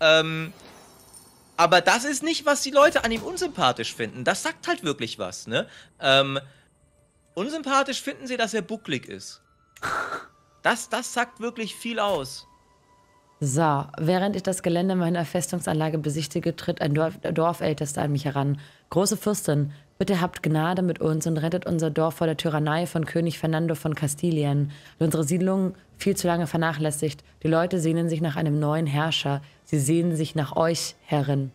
Aber das ist nicht, was die Leute an ihm unsympathisch finden. Das sagt halt wirklich was, ne? Unsympathisch finden sie, dass er bucklig ist. Das sagt wirklich viel aus. So, während ich das Gelände meiner Festungsanlage besichtige, tritt ein Dorfältester an mich heran. Große Fürstin, bitte habt Gnade mit uns und rettet unser Dorf vor der Tyrannei von König Fernando von Kastilien. Unsere Siedlung viel zu lange vernachlässigt. Die Leute sehnen sich nach einem neuen Herrscher. Sie sehnen sich nach euch, Herrin.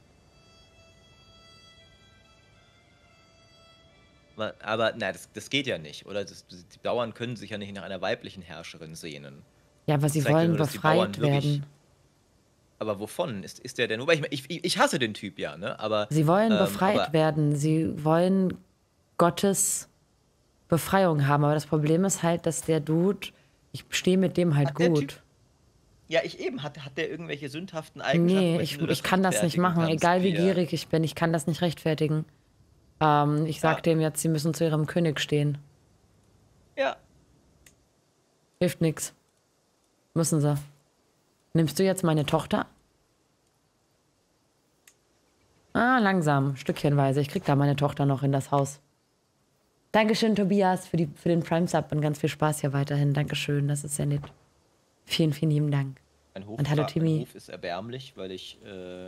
Aber, nein, das geht ja nicht, oder? Die Bauern können sich ja nicht nach einer weiblichen Herrscherin sehnen. Ja, aber sie zeigt ja wollen nur, dass die Bauern befreit wirklich- werden. Aber wovon ist der denn? Wobei, ich hasse den Typ ja, ne? Aber, Sie wollen befreit aber- werden. Sie wollen Gottes Befreiung haben. Aber das Problem ist halt, dass der Dude, ich stehe mit dem halt Hat der gut. Typ Ja, hat der irgendwelche sündhaften Eigenschaften? Nee, weil ich nur kann das nicht rechtfertigen machen. kannst, Egal wie er- gierig ich bin, ich kann das nicht rechtfertigen. Ich sag Ja. dem jetzt, sie müssen zu ihrem König stehen. Ja, Hilft nix. Müssen sie. Nimmst du jetzt meine Tochter? Ah, langsam, stückchenweise. Ich krieg da meine Tochter noch in das Haus. Dankeschön, Tobias, für den Prime-Sub und ganz viel Spaß hier weiterhin. Dankeschön, das ist sehr nett. Vielen, vielen lieben Dank. Ein Hof, Und hallo, ein Timmy. Hof ist erbärmlich, weil ich.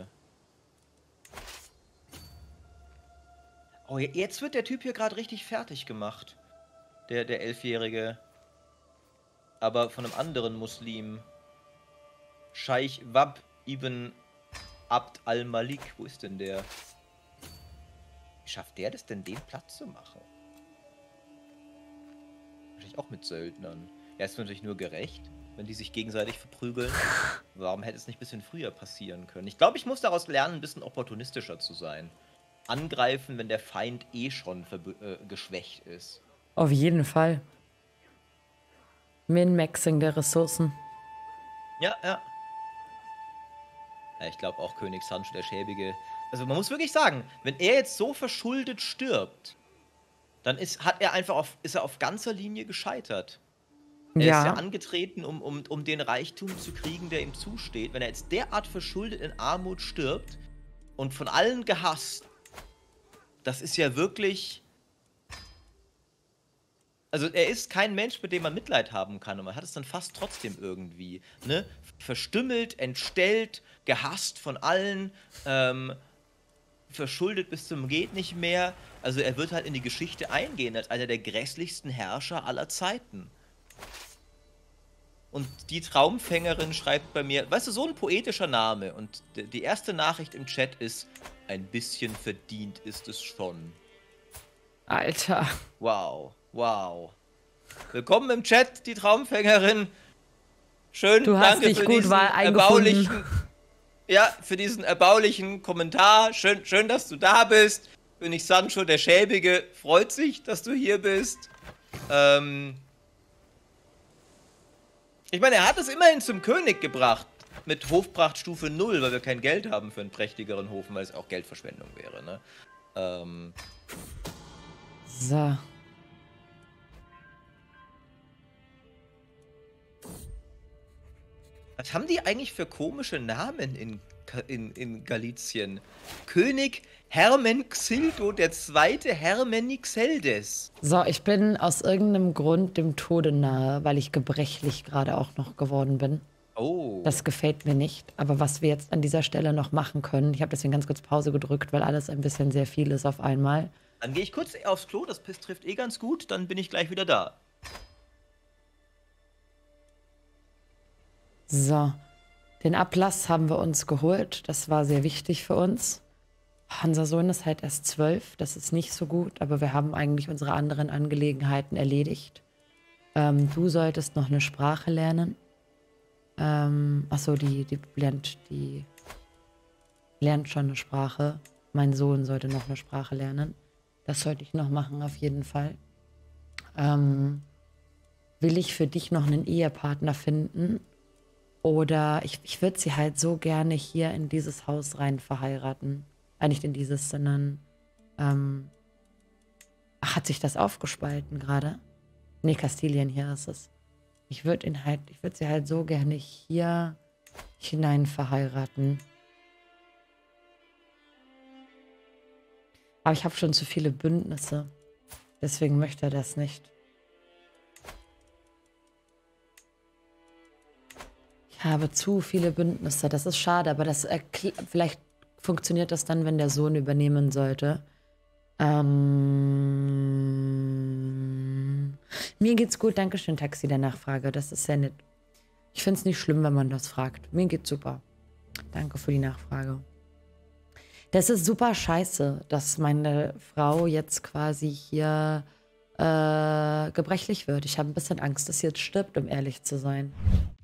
Oh, jetzt wird der Typ hier gerade richtig fertig gemacht. Der Elfjährige. Aber von einem anderen Muslim. Scheich Wab ibn Abd al-Malik. Wo ist denn der? Wie schafft der das denn, den Platz zu machen? Wahrscheinlich auch mit Söldnern. Ja, ist natürlich nur gerecht, wenn die sich gegenseitig verprügeln. Warum hätte es nicht ein bisschen früher passieren können? Ich glaube, ich muss daraus lernen, ein bisschen opportunistischer zu sein. Angreifen, wenn der Feind eh schon geschwächt ist. Auf jeden Fall. Min-Maxing der Ressourcen. Ja. Ja, ich glaube auch König Sancho der Schäbige. Also man muss wirklich sagen, wenn er jetzt so verschuldet stirbt, dann ist er auf ganzer Linie gescheitert. Er ist ja angetreten, um den Reichtum zu kriegen, der ihm zusteht. Wenn er jetzt derart verschuldet in Armut stirbt und von allen gehasst, das ist ja wirklich... Also er ist kein Mensch, mit dem man Mitleid haben kann. Und man hat es dann fast trotzdem irgendwie. Ne? Verstümmelt, entstellt, gehasst von allen, verschuldet bis zum geht nicht mehr. Also er wird halt in die Geschichte eingehen als einer der grässlichsten Herrscher aller Zeiten. Und die Traumfängerin schreibt bei mir, weißt du, so ein poetischer Name. Und die erste Nachricht im Chat ist, ein bisschen verdient ist es schon. Alter. Wow, wow. Willkommen im Chat, die Traumfängerin. Schön, Du hast danke dich für gut diesen eingefunden. für diesen erbaulichen Kommentar. Schön, dass du da bist. König Sancho der Schäbige freut sich, dass du hier bist. Ich meine, er hat es immerhin zum König gebracht. Mit Hofprachtstufe 0, weil wir kein Geld haben für einen prächtigeren Hof, weil es auch Geldverschwendung wäre, ne? So. Was haben die eigentlich für komische Namen in Galizien? König Hermenxildo II. Hermenixeldes. So, ich bin aus irgendeinem Grund dem Tode nahe, weil ich gebrechlich gerade auch noch geworden bin. Oh. Das gefällt mir nicht. Aber was wir jetzt an dieser Stelle noch machen können, ich habe deswegen ganz kurz Pause gedrückt, weil alles ein bisschen sehr viel ist auf einmal. Dann gehe ich kurz aufs Klo, das Piss trifft eh ganz gut, dann bin ich gleich wieder da. So, den Ablass haben wir uns geholt. Das war sehr wichtig für uns. Unser Sohn ist halt erst 12, das ist nicht so gut, aber wir haben eigentlich unsere anderen Angelegenheiten erledigt. Du solltest noch eine Sprache lernen. Achso, die lernt schon eine Sprache. Mein Sohn sollte noch eine Sprache lernen. Das sollte ich noch machen, auf jeden Fall. Will ich für dich noch einen Ehepartner finden? Oder ich würde sie halt so gerne hier in dieses Haus rein verheiraten. Nicht in dieses, sondern hat sich das aufgespalten gerade? Nee, Kastilien, hier ist es. Ich würde sie halt so gerne hier hinein verheiraten. Aber ich habe schon zu viele Bündnisse. Deswegen möchte er das nicht. Ich habe zu viele Bündnisse. Das ist schade, aber vielleicht funktioniert das dann, wenn der Sohn übernehmen sollte. Mir geht's gut, dankeschön, Taxi, der Nachfrage. Das ist sehr nett. Ich finde es nicht schlimm, wenn man das fragt. Mir geht's super. Danke für die Nachfrage. Das ist super scheiße, dass meine Frau jetzt quasi hier gebrechlich wird. Ich habe ein bisschen Angst, dass sie jetzt stirbt, um ehrlich zu sein.